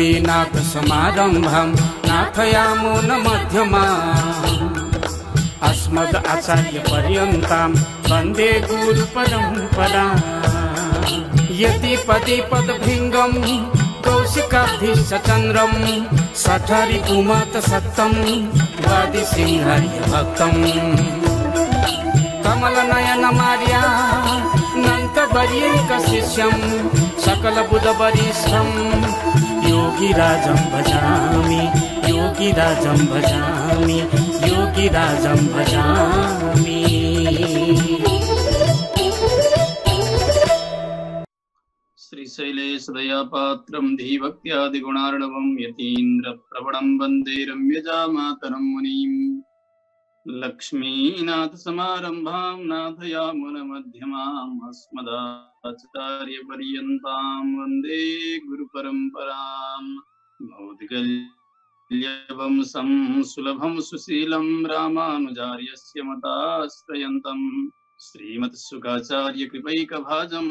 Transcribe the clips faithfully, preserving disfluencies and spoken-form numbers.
लक्ष्मीनाथ समारंभं नाथयामो न मध्यमाम् अस्मद् आचार्य पर्यन्तां वन्दे गुरु परम्पराम् यति पति पदभृङ्गं कौशिकाधीश चन्द्रं सठरि पुमत सत्तं वादि सिंहार्य भक्तं कमलनयन मार्या नन्तवर्येक शिष्यं सकलबुधवरिष्ठं योगिराजं भजामि योगिराजं भजामि योगिराजं भजामि। श्रीशैलेशदयापात्रं धीभक्त्यादिगुणार्णवं यतीन्द्रप्रवणं वन्दे रम्यजामातरं मुनिम् लक्ष्मीनाथसमारम्भां नाथयामुनमध्यमाम् अस्मदाचार्यपर्यन्तां वन्दे गुरुपरम्पराम् भौतिकल्यवं सुलभं सुशीलं रामानुजार्यस्य मताश्रयन्तम् श्रीमत्सुखाचार्यकृपैकभाजं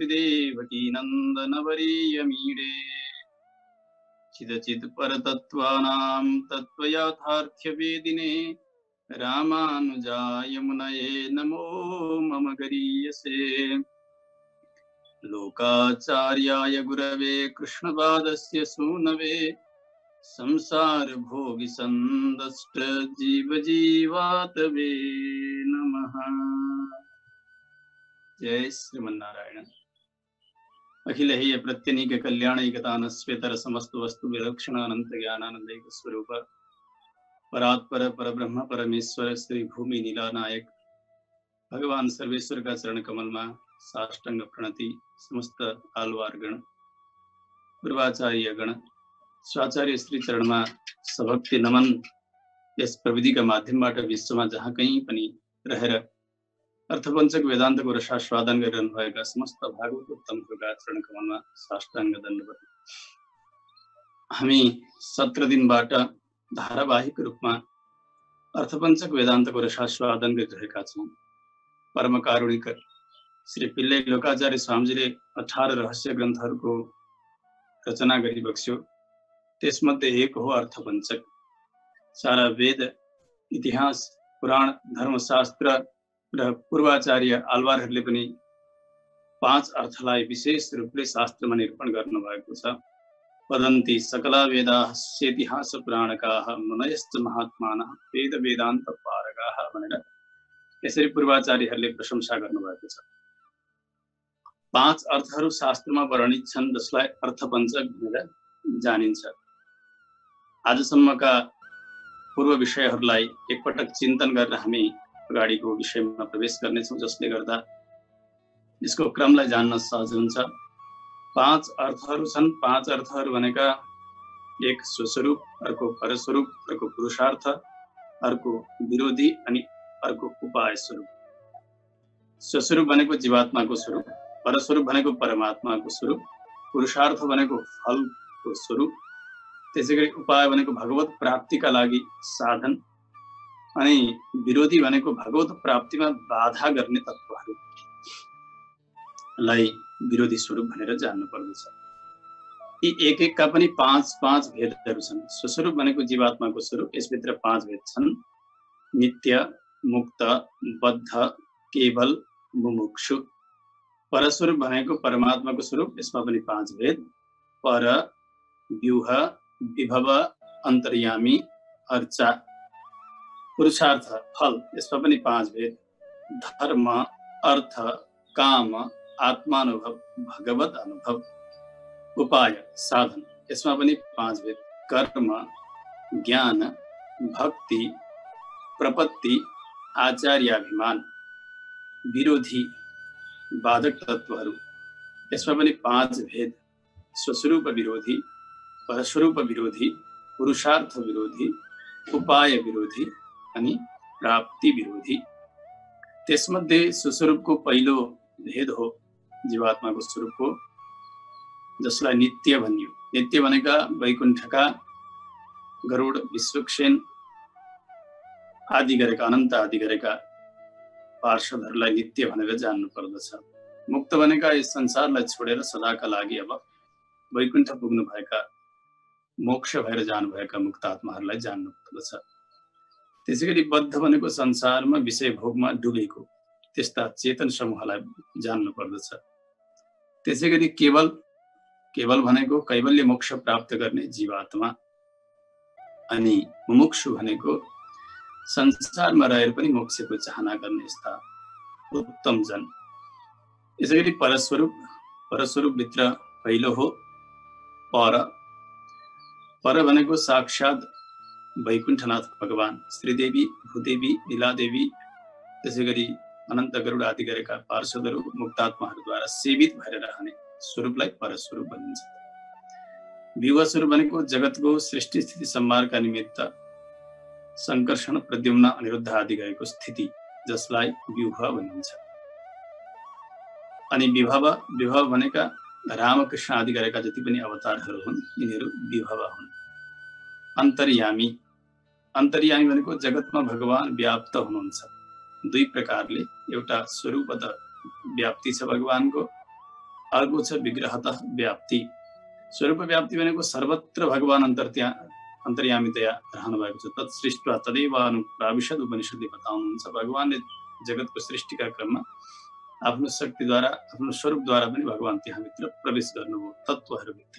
श्रीदेवकीनन्दनवरीयमीडे चिदचित् परतत्त्वानां तत्त्वयाथार्थ्यवेदिने रामानुजाय मुनये नमो मम गरीयसे। लोकाचार्याय गुरवे कृष्णपादस्य सूनवे संसार भोगि संदष्ट जीव जीवातवे नमः। जय श्रीमन्नारायण। अखिल हेय प्रत्यनीक कल्याणैकतान स्वेतर समस्त वस्तु विलक्षण अनंत ज्ञानानंदैक स्वरूप परात्पर परब्रह्म परमेश्वर श्री भूमि नीला नायक भगवान सर्वेश्वर का चरण कमल में साष्टांग प्रणति समस्त आलवार गण पूर्वाचार्य गण स्वाचार्य श्री चरण में सभक्ति नमन। यस प्रविधि का माध्यम विश्व में जहाँ कहीं पनि रहेर अर्थपंचक वेदांत को रसास्वादन गरिरहनु भएका समस्त भागवत तन्त्रका चरण कमल में साष्टांग दण्डवत। हामी सत्र दिनबाट धारावाहिक रूपमा अर्थपंचक वेदांत को रसास्वादन गरिरहेका छौं। परम कारुणिक श्री पिल्लै लोकाचार्य स्वामीजीले अठारह रहस्य ग्रन्थहरूको रचना गरिबक्स्यो। त्यसमध्ये एक हो अर्थपंचक। सारा वेद इतिहास पुराण धर्मशास्त्र र पूर्वाचार्य आलवारहरूले पनि पाँच अर्थलाई विशेष रूपले शास्त्रमा निरूपण गर्नुभएको छ। वदन्ति सकला वेदाः इतिहास पुराणकाः मुनयश्च महात्मानः वेद वेदान्त पारगाः भनेर यसरी पूर्वाचार्यहरूले प्रशंसा गर्नुभएको छ। पाँच अर्थहरू शास्त्रमा वर्णित छन् जसलाई अर्थपञ्चक भनेर जानिन्छ। आजसम्मका पूर्व विषयहरूलाई एकपटक चिन्तन गरेर हामी अगाडिको विषयमा प्रवेश गर्नेछौँ, जसले गर्दा यसको क्रमलाई जान्न सहज हुन्छ। पाँच अर्थहरू छन्। पाँच अर्थहरू भनेका एक स्वस्वरूप, अर्को परस्वरूप, अर्को पुरुषार्थ, अर्को विरोधी अनि अर्को उपाय स्वरूप। स्वस्वरूप भनेको जीवात्माको स्वरूप, परस्वरूप भनेको परमात्माको स्वरूप, पुरुषार्थ भनेको फलको स्वरूप, त्यसैगरी उपाय भनेको भगवत प्राप्तिका लागि साधन, अनि विरोधी भनेको भगवत प्राप्तिमा बाधा गर्ने तत्त्वहरूलाई विरोधी स्वरूप भनेर जान्नु पर्दछ। यी एक एकका पनि पाँच पाँच भेदहरू छन्। स्वस्वरूप भनेको जीवात्माको स्वरूप, यसभित्र पाँच भेद छन्। नित्य, मुक्त, बद्ध, केवल, मुमुक्षु। परस्वरूप भनेको परमात्माको स्वरूप, यसमा पनि पाँच भेद। पर, व्यूह, विभव, अन्तर्यामी, अर्चा। पुरुषार्थ फल, यसमा पनि पाँच भेद। धर्म, अर्थ, काम, आत्मानुभव, भगवत अनुभव। उपाय साधन, यसमा पनि पाँच भेद। कर्म, ज्ञान, भक्ति, प्रपत्ति, आचार्याभिमान। विरोधी बाधक तत्त्वहरू, यसमा पनि पाँच भेद। स्वस्वरूप विरोधी, परस्वरूप विरोधी, पुरुषार्थ विरोधी, उपाय विरोधी अनि प्राप्ति विरोधी। त्यसमध्ये स्वस्वरूपको पहिलो भेद हो जीवात्माको स्वरूपको, जसलाई नित्य भनियो। नित्य भनेका वैकुण्ठका गरुड, विश्वक्सेन आदि गरेका, अनन्त आदि गरेका पार्षदहरूलाई नित्य भनेर जान्नु पर्दछ। मुक्त भनेका यस संसारलाई छोडेर सदाका लागि अब वैकुण्ठ पुग्नु भएका मोक्ष भएर जानुभएका मुक्तात्माहरूलाई जान्नु पर्दछ। त्यसैगरी बद्ध भनेको संसारमा विषय भोगमा डुबेको त्यस्ता चेतन समूहलाई जान्नु पर्दछ। त्यसैगरी केवल केवल भनेको कैवल्य मोक्ष प्राप्त गर्ने जीवात्मा, अनि मुमुक्षु भनेको संसारमा रहेर पनि मोक्षको चाहना गर्ने यस्ता उत्तम जन। यसैगरी परस्वरूप परस्वरूप भित्र पहिलो हो पर। पर भनेको साक्षात वैकुण्ठनाथ भगवान, श्रीदेवी, भूदेवी, लीलादेवी, त्यसैगरी अनन्त गरुड आदि गरेका पार्षदहरू मुक्तात्माहरूद्वारा सेवित भएर रहने स्वरूपलाई परस्वरूप भनिन्छ। विभव स्वरूप भनेको जगतको सृष्टि स्थिति संहारका निमित्त संकर्षण, प्रद्युम्न, अनिरुद्ध आदि गरेको स्थिति, जसलाई विभव भनिन्छ। अनि विभव विभव भनेका रामकृष्ण आदि गरेका जति पनि अवतारहरू हुन् यिनीहरू विभव हुन्। अन्तर्यामी अन्तर्यामी भनेको जगतमा भगवान व्याप्त हुनुहुन्छ दुई प्रकारले। एउटा स्वरूपत व्याप्ति छ भगवानको, अर्को छ विग्रहतः व्याप्ति। स्वरूप व्याप्ति भनेको सर्वत्र भगवान अन्तर्या अन्तर्यामितया रहनु भएको छ। तत्सृष्ट्वा तदैव अनुप्राविशद उपनिषदले बताउनुहुन्छ। भगवानले जगतको सृष्टिका क्रममा आफ्नो शक्तिद्वारा, आफ्नो स्वरूपद्वारा पनि भगवान त्यहाँभित्र प्रवेश गर्नुभयो तत्त्वहरूभित्र।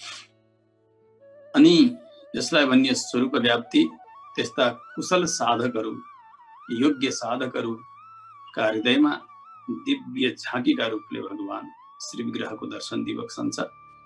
अनि यसलाई भनिए स्वरूप व्याप्ति। त्यस्ता कुशल साधकहरू, योग्य साधकहरूका हृदयमा दिव्य झाँकीका रूपले भगवान श्री विग्रहको दर्शन दिइबक्सन्छ।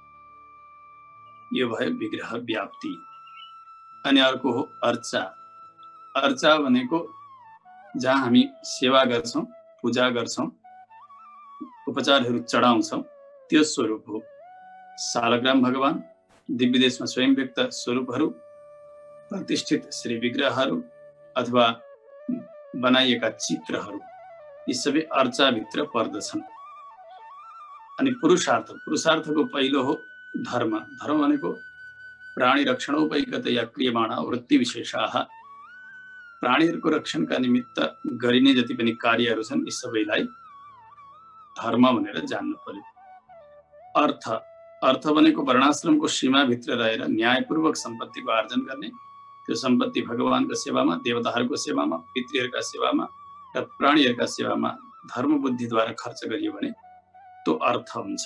यो भयो विग्रह व्याप्ति। अनि अर्को हो अर्चा। अर्चा भनेको जहाँ हामी सेवा गर्छौं, पूजा गर्छौं, उपचारहरू चढाउँछौं, त्यो स्वरूप हो। सालग्राम भगवान, दिव्य देशमा स्वयं व्यक्त स्वरूपहरू, प्रतिष्ठित श्री विग्रहहरू अथवा बनाइएका चित्रहरू, यी सबै अर्चाभित्र पर्दछन्। अनि पुरुषार्थ पुरुषार्थको पहिलो हो धर्म। धर्म भनेको प्राणी रक्षणोपैकतया क्रियमाणा वृत्ति विशेषाः। प्राणीहरूको रक्षणका निमित्त गरिने जति पनि कार्यहरू छन् यी सबैलाई धर्म भनेर जान्नु पर्यो। अर्थ अर्थ भनेको वर्णाश्रमको सीमाभित्र रहेर न्यायपूर्वक सम्पत्तिको आर्जन गर्ने। त्यो सम्पत्ति भगवानको सेवामा, देवताहरूको सेवामा, पितृहरूका सेवामा र प्राणीहरूका सेवामा धर्म बुद्धिद्वारा खर्च गरियो भने त्यो अर्थ हुन्छ।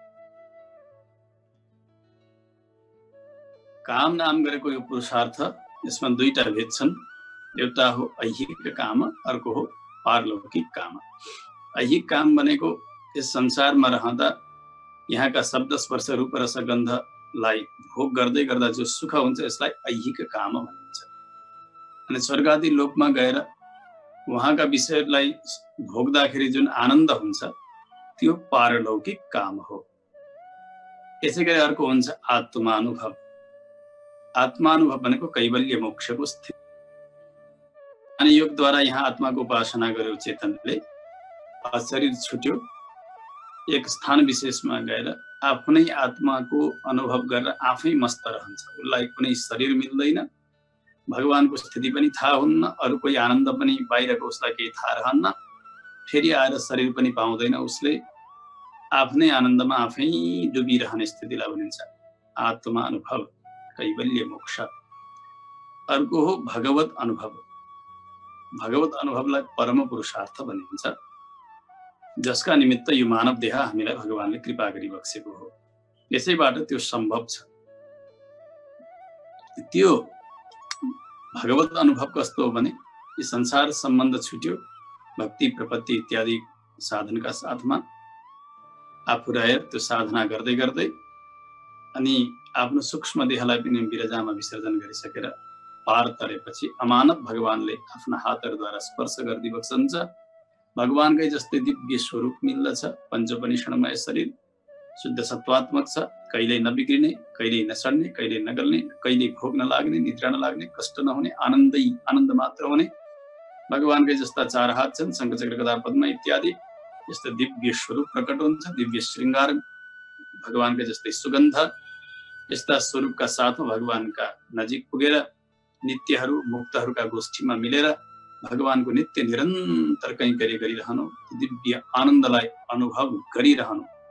काम नाम गरेको यो पुरुषार्थ, यसमा दुईटा भेद छन्। एउटा हो ऐहिक काम, अर्को हो पारलौकिक काम। ऐहिक काम भनेको यस संसारमा रहँदा यहाँका शब्द, स्पर्श, रूप, रस, गन्धलाई भोग गर्दै गर्दा जो सुख हुन्छ यसलाई ऐहिक काम भनिन्छ। अनि स्वर्ग आदि लोकमा गएर उहाँका विषयहरूलाई भोग्दाखेरि जुन आनन्द हुन्छ त्यो पारलौकिक काम हो। यसैगरी अर्को हुन्छ आत्मानुभव। आत्मानुभव भनेको कैवल्य मोक्षको स्थिति। अनि योगद्वारा यहाँ आत्माको उपासना गर्यो चेतनले, शरीर छुट्यो, एक स्थान विशेषमा गएर आफ्नै आत्माको अनुभव गरेर आफै मस्त रहन्छ। उसलाई कुनै शरीर मिल्दैन, भगवानको स्थिति पनि थाहा हुन्न, अरू कोही आनन्द पनि बाहिरको उसलाई केही थाहा रहन्न, फेरि आएर शरीर पनि पाउँदैन। उसले आफ्नै आनन्दमा आफै डुबिरहने स्थितिलाई भनिन्छ आत्मा अनुभव, कैवल्य मोक्ष। अर्को हो भगवत अनुभव। भगवत अनुभवलाई परम पुरुषार्थ भनिन्छ, जसका निमित्त यो मानव देह हामीलाई भगवानले कृपा गरिबक्सेको हो। यसैबाट त्यो सम्भव छ। त्यो भगवत अनुभव कस्तो हो भने यो संसार सम्बन्ध छुट्यो, भक्ति, प्रपत्ति इत्यादि साधनका साथमा आफू रहेर त्यो साधना गर्दै गर्दै अनि आफ्नो सूक्ष्म देहलाई पनि विरजामा विसर्जन गरिसकेर पार तरेपछि अमानव भगवानले आफ्ना हातहरूद्वारा स्पर्श गरिदिबक्सन्छ। भगवानकै जस्तै दिव्य स्वरूप मिल्दछ। पञ्चोपनिषदमय शरीर शुद्ध सत्वात्मक छ, कहिल्यै नबिग्रिने, कहिल्यै नसड्ने, कहिल्यै नगल्ने, कहिल्यै भोग नलाग्ने, निद्रा नलाग्ने, कष्ट नहुने, आनन्दै आनन्द मात्र हुने। भगवानकै जस्ता चार हात छन्, शङ्खचक्र गदा पद्म इत्यादि यस्तो दिव्य स्वरूप प्रकट हुन्छ। दिव्य श्रृङ्गार, भगवानकै जस्तै सुगन्ध, यस्ता स्वरूपका साथमा भगवानका नजिक पुगेर नित्यहरू मुक्तहरूका गोष्ठीमा मिलेर भगवानको नित्य निरन्तर कैंकर्य गरिरहनु, दिव्य आनन्दलाई अनुभव गरिरहनु,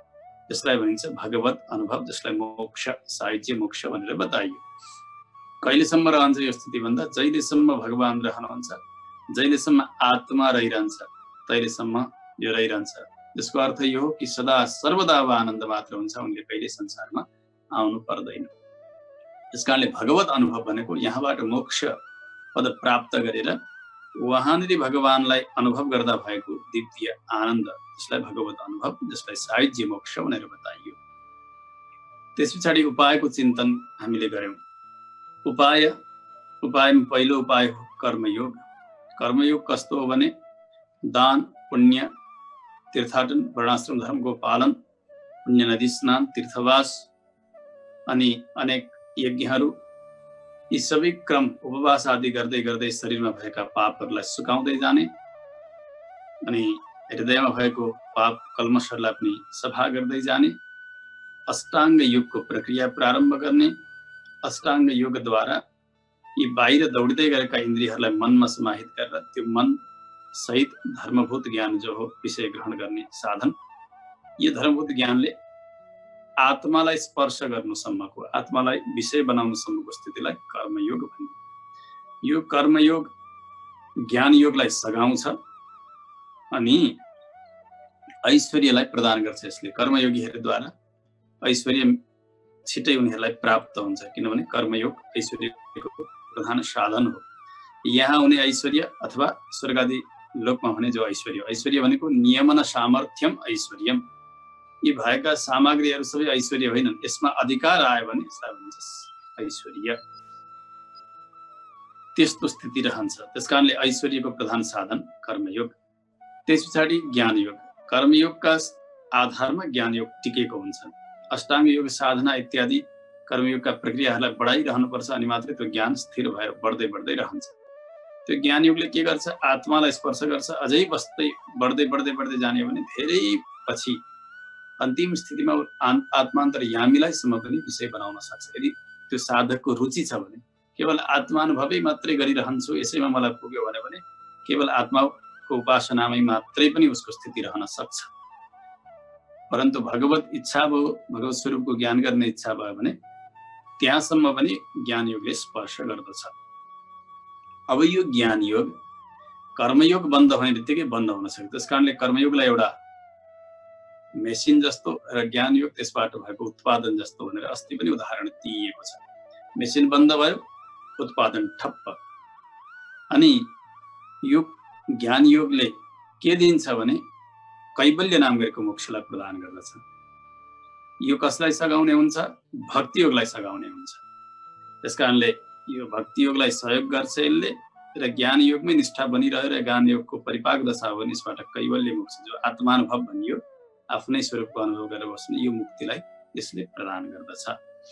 यसलाई भनिन्छ भगवत अनुभव, जसलाई मोक्ष साहित्य मोक्ष भनेर बताइयो। कहिलेसम्म रहन्छ यो स्थिति भन्दा जहिलेसम्म भगवान रहनुहुन्छ, जहिलेसम्म आत्मा रहिरहन्छ तहिलेसम्म यो रहिरहन्छ। यसको अर्थ यो हो कि सदा सर्वदा अब आनन्द मात्र हुन्छ, उनले कहिले संसारमा आउनु पर्दैन। यसकारणले भगवत अनुभव भनेको यहाँबाट मोक्ष पद प्राप्त गरेर वहाँनिर भगवानलाई अनुभव गर्दा भएको दिव्य आनन्द, जसलाई भगवत अनुभव, जसलाई साहित्य मोक्ष भनेर बताइयो। त्यस पछाडि उपायको चिन्तन हामीले गर्यौं। उपाय उपायमा पहिलो उपाय हो कर्मयोग। कर्मयोग कस्तो हो भने दान, पुण्य, तीर्थाटन, वर्णाश्रम धर्मको पालन, पुण्य नदी स्नान, तीर्थवास अनि अनेक यज्ञहरू, यी सबै क्रम उपवास आदि गर्दै गर्दै शरीरमा भएका पापहरूलाई सुकाउँदै जाने अनि हृदयमा भएको पाप कल्मशहरूलाई पनि सफा गर्दै जाने, अष्टाङ्ग योगको प्रक्रिया प्रारम्भ गर्ने, अष्टाङ्ग योगद्वारा यी बाहिर दौडिँदै गरेका इन्द्रियहरूलाई मनमा समाहित गरेर त्यो मन सहित धर्मभूत ज्ञान जो हो विषय ग्रहण गर्ने साधन, यो धर्मभूत ज्ञानले आत्मालाई स्पर्श गर्नुसम्मको, आत्मालाई विषय बनाउनुसम्मको स्थितिलाई कर्मयोग भनिन्छ। यो कर्मयोग ज्ञान योगलाई सघाउँछ अनि ऐश्वर्यलाई प्रदान गर्छ। यसले कर्मयोगीहरूद्वारा ऐश्वर्य छिटै उनीहरूलाई प्राप्त हुन्छ, किनभने कर्मयोग ऐश्वर्यको प्रधान साधन हो। यहाँ हुने ऐश्वर्य अथवा स्वर्ग आदि लोकमा हुने जो ऐश्वर्य, ऐश्वर्य भनेको नियमन सामर्थ्यम ऐश्वर्यम, यी भएका सामग्रीहरू सबै ऐश्वर्य होइनन्, यसमा अधिकार आयो भने यसलाई भनिन्छ ऐश्वर्य। त्यस्तो स्थिति रहन्छ। त्यसकारणले ऐश्वर्यको प्रधान साधन कर्मयोग। त्यस पछाडि ज्ञानयोग। कर्मयोगका आधारमा ज्ञानयोग टिकेको हुन्छ। अष्टाङ्ग योग साधना इत्यादि कर्मयोगका प्रक्रियाहरूलाई बढाइरहनुपर्छ अनि मात्रै त्यो ज्ञान स्थिर भएर बढ्दै बढ्दै रहन्छ। त्यो ज्ञानयोगले के गर्छ? आत्मालाई स्पर्श गर्छ। अझै बस्दै बढ्दै बढ्दै बढ्दै जाने भने धेरै पछि अन्तिम स्थितिमा आत्मान्तरयामीलाई सम्म पनि विषय बनाउन सक्छ। यदि त्यो साधकको रुचि छ भने केवल आत्मानुभवै मात्रै गरिरहन्छु, यसैमा मलाई पुग्यो भने भने केवल आत्माको उपासनामै मात्रै पनि उसको स्थिति रहन सक्छ। परन्तु भगवत इच्छा भयो, भगवत स्वरूपको ज्ञान गर्ने इच्छा भयो भने त्यहाँसम्म पनि ज्ञानयोगले स्पर्श गर्दछ। अब यो ज्ञानयोग कर्मयोग बन्द हुने बित्तिकै बन्द हुन सक्छ। त्यस कारणले कर्मयोगलाई एउटा मेसिन जस्तो र ज्ञानयोग त्यसबाट भएको उत्पादन जस्तो भनेर अस्ति पनि उदाहरण दिइएको छ। मेसिन बन्द भयो, उत्पादन ठप्प। अनि यो ज्ञानयोगले के दिन्छ भने कैवल्य नाम गरेको मोक्षलाई प्रदान गर्दछ। यो कसलाई सघाउने हुन्छ? भक्ति योगलाई सघाउने हुन्छ। त्यसकारणले यो भक्ति योगलाई सहयोग गर्छ यसले, र ज्ञान योगमै निष्ठा बनिरहेर ज्ञान योगको परिपाक दशा हो भने यसबाट कैवल्य मोक्ष जो आत्मानुभव भनियो, आफ्नै स्वरूपको अनुभव गरेर बस्ने यो मुक्तिलाई यसले प्रदान गर्दछ।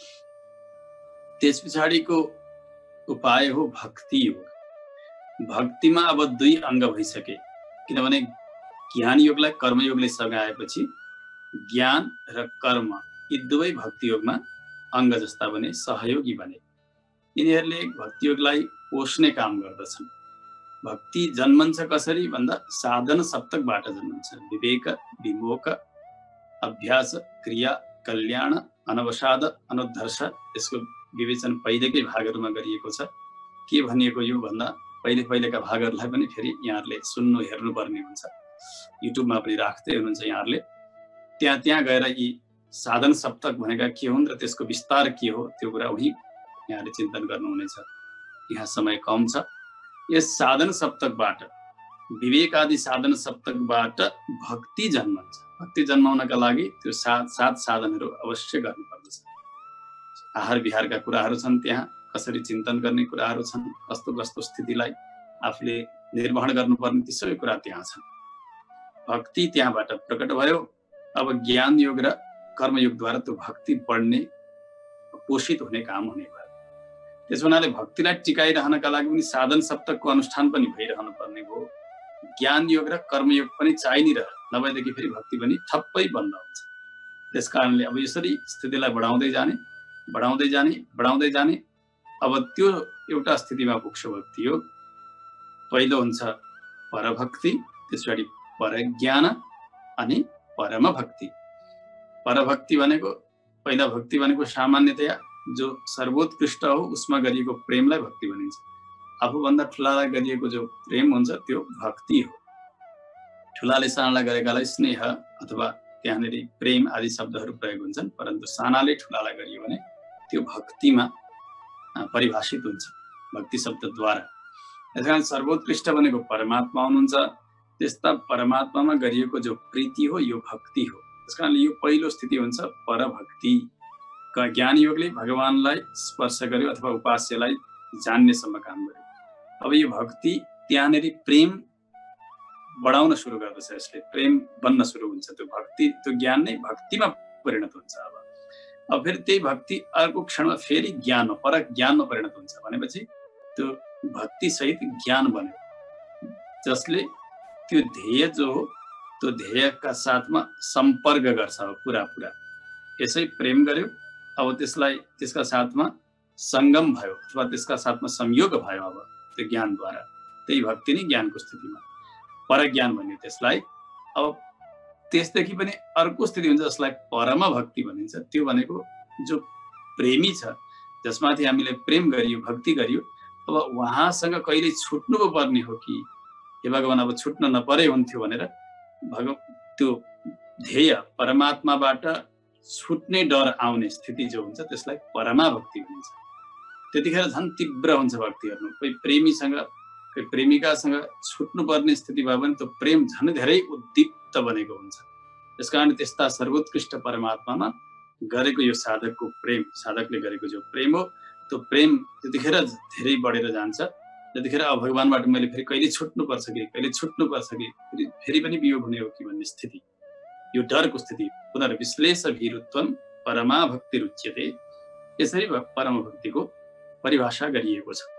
त्यस पछाडिको उपाय हो भक्ति योग। भक्तिमा अब दुई अङ्ग भइसके, किनभने ज्ञान योगलाई कर्मयोगले सघाएपछि ज्ञान र कर्म यी दुवै भक्ति योगमा अङ्ग जस्ता बने, सहयोगी बने। यिनीहरूले भक्ति योगलाई पोष्ने काम गर्दछन्। भक्ति जन्मन्छ कसरी भन्दा साधन सप्तकबाट जन्मन्छ। विवेक, विमोक, अभ्यास, क्रिया, कल्याण, अनवसाद, अनुद्धर्ष, यसको विवेचन पहिलेकै भागहरूमा गरिएको छ। के भनिएको यो भन्दा पहिले पहिलेका भागहरूलाई पनि फेरि यहाँहरूले सुन्नु हेर्नुपर्ने हुन्छ। युट्युबमा पनि राख्दै हुनुहुन्छ यहाँहरूले। त्यहाँ त्यहाँ गएर यी साधन सप्तक भनेका के हुन् र त्यसको विस्तार के हो त्यो कुरा उही यहाँले चिन्तन गर्नुहुनेछ। यहाँ समय कम छ। यस साधन सप्तकबाट, विवेक आदि साधन सप्तकबाट भक्ति जन्मन्छ। भक्ति जन्माउनका लागि त्यो सात सात साधनहरू अवश्य गर्नुपर्दछ। आहार विहारका कुराहरू छन्, त्यहाँ कसरी चिन्तन गर्ने कुराहरू छन्, कस्तो कस्तो स्थितिलाई आफूले निर्वहन गर्नुपर्ने ती सबै कुरा त्यहाँ छन्। भक्ति त्यहाँबाट प्रकट भयो। अब ज्ञान योग र कर्मयोगद्वारा त्यो भक्ति बढ्ने, पोषित हुने काम हुने भयो। त्यसो हुनाले भक्तिलाई टिकाइरहनका लागि पनि साधन सप्तकको अनुष्ठान पनि भइरहनु पर्ने भयो। ज्ञान योग र कर्मयोग पनि चाहिँ नि रह, नभएदेखि फेरि भक्ति पनि ठप्पै बन्द हुन्छ। त्यस कारणले अब यसरी स्थितिलाई बढाउँदै जाने बढाउँदै जाने बढाउँदै जाने अब त्यो एउटा स्थितिमा पुग्छ भक्ति योग। पहिलो हुन्छ परभक्ति, त्यसपछि परज्ञान अनि परम भक्ति। परभक्ति भनेको पहिला भक्ति भनेको सामान्यतया जो सर्वोत्कृष्ट हो उसमा गरिएको प्रेमलाई भक्ति भनिन्छ। आफूभन्दा ठुलालाई गरिएको जो प्रेम हुन्छ त्यो भक्ति हो। ठुलाले सानालाई गरेकालाई स्नेह अथवा त्यहाँनिर प्रेम आदि शब्दहरू प्रयोग हुन्छन्, परन्तु सानाले ठुलालाई गरियो भने त्यो भक्तिमा परिभाषित हुन्छ भक्ति शब्दद्वारा। यसकारण सर्वोत्कृष्ट भनेको परमात्मा हुनुहुन्छ, त्यस्ता परमात्मामा गरिएको जो प्रीति हो यो भक्ति हो। त्यसकारणले यो पहिलो स्थिति हुन्छ परभक्ति। ज्ञान योगले भगवानलाई स्पर्श गर्यो अथवा उपास्यलाई जान्नेसम्म काम गर्यो। अब यो भक्ति त्यहाँनिर प्रेम बढाउन सुरु गर्दछ, यसले प्रेम बन्न सुरु हुन्छ। त्यो भक्ति त्यो ज्ञान नै भक्तिमा परिणत हुन्छ। अब अब फेरि त्यही भक्ति अर्को क्षणमा फेरि ज्ञानमा पर ज्ञानमा परिणत हुन्छ भनेपछि त्यो भक्ति सहित ज्ञान बन्यो, जसले त्यो ध्येय जो हो त्यो ध्येयका साथमा सम्पर्क गर्छ पुरा पुरा। यसै प्रेम गर्यो, अब त्यसलाई त्यसका साथमा संगम भयो अथवा त्यसका साथमा संयोग भयो अब त्यो ज्ञानद्वारा। त्यही भक्ति नै ज्ञानको स्थितिमा परज्ञान भनियो त्यसलाई। अब त्यसदेखि पनि अर्को स्थिति हुन्छ जसलाई परमा भक्ति भनिन्छ। त्यो भनेको जो प्रेमी छ, जसमाथि हामीले प्रेम गरियो भक्ति गरियो, अब उहाँसँग कहिले छुट्नु पो पर्ने हो कि हे भगवान अब छुट्न नपरे हुन्थ्यो भनेर भग त्यो ध्येय परमात्माबाट छुट्ने डर आउने स्थिति जो हुन्छ त्यसलाई परमा भक्ति भनिन्छ। त्यतिखेर झन् तीव्र हुन्छ भक्ति गर्नु। कोही प्रेमीसँग कोही प्रेमिकासँग छुट्नु पर्ने स्थिति भयो भने त्यो प्रेम झन् धेरै उद्दीप्त बनेको हुन्छ। त्यसकारण त्यस्ता सर्वोत्कृष्ट परमात्मामा गरेको यो साधकको प्रेम, साधकले गरेको जो प्रेम हो त्यो प्रेम त्यतिखेर धेरै बढेर जान्छ। त्यतिखेर अब भगवानबाट मैले फेरि कहिले छुट्नु पर्छ कि कहिले छुट्नु पर्छ कि फेरि फेरि पनि वियोग हुने हो कि भन्ने स्थिति, यो डरको स्थिति। पुनर्विश्लेष भीरुत्वम परमा भक्ति रुच्यते, यसरी परम भक्तिको परिभाषा गरिएको छ।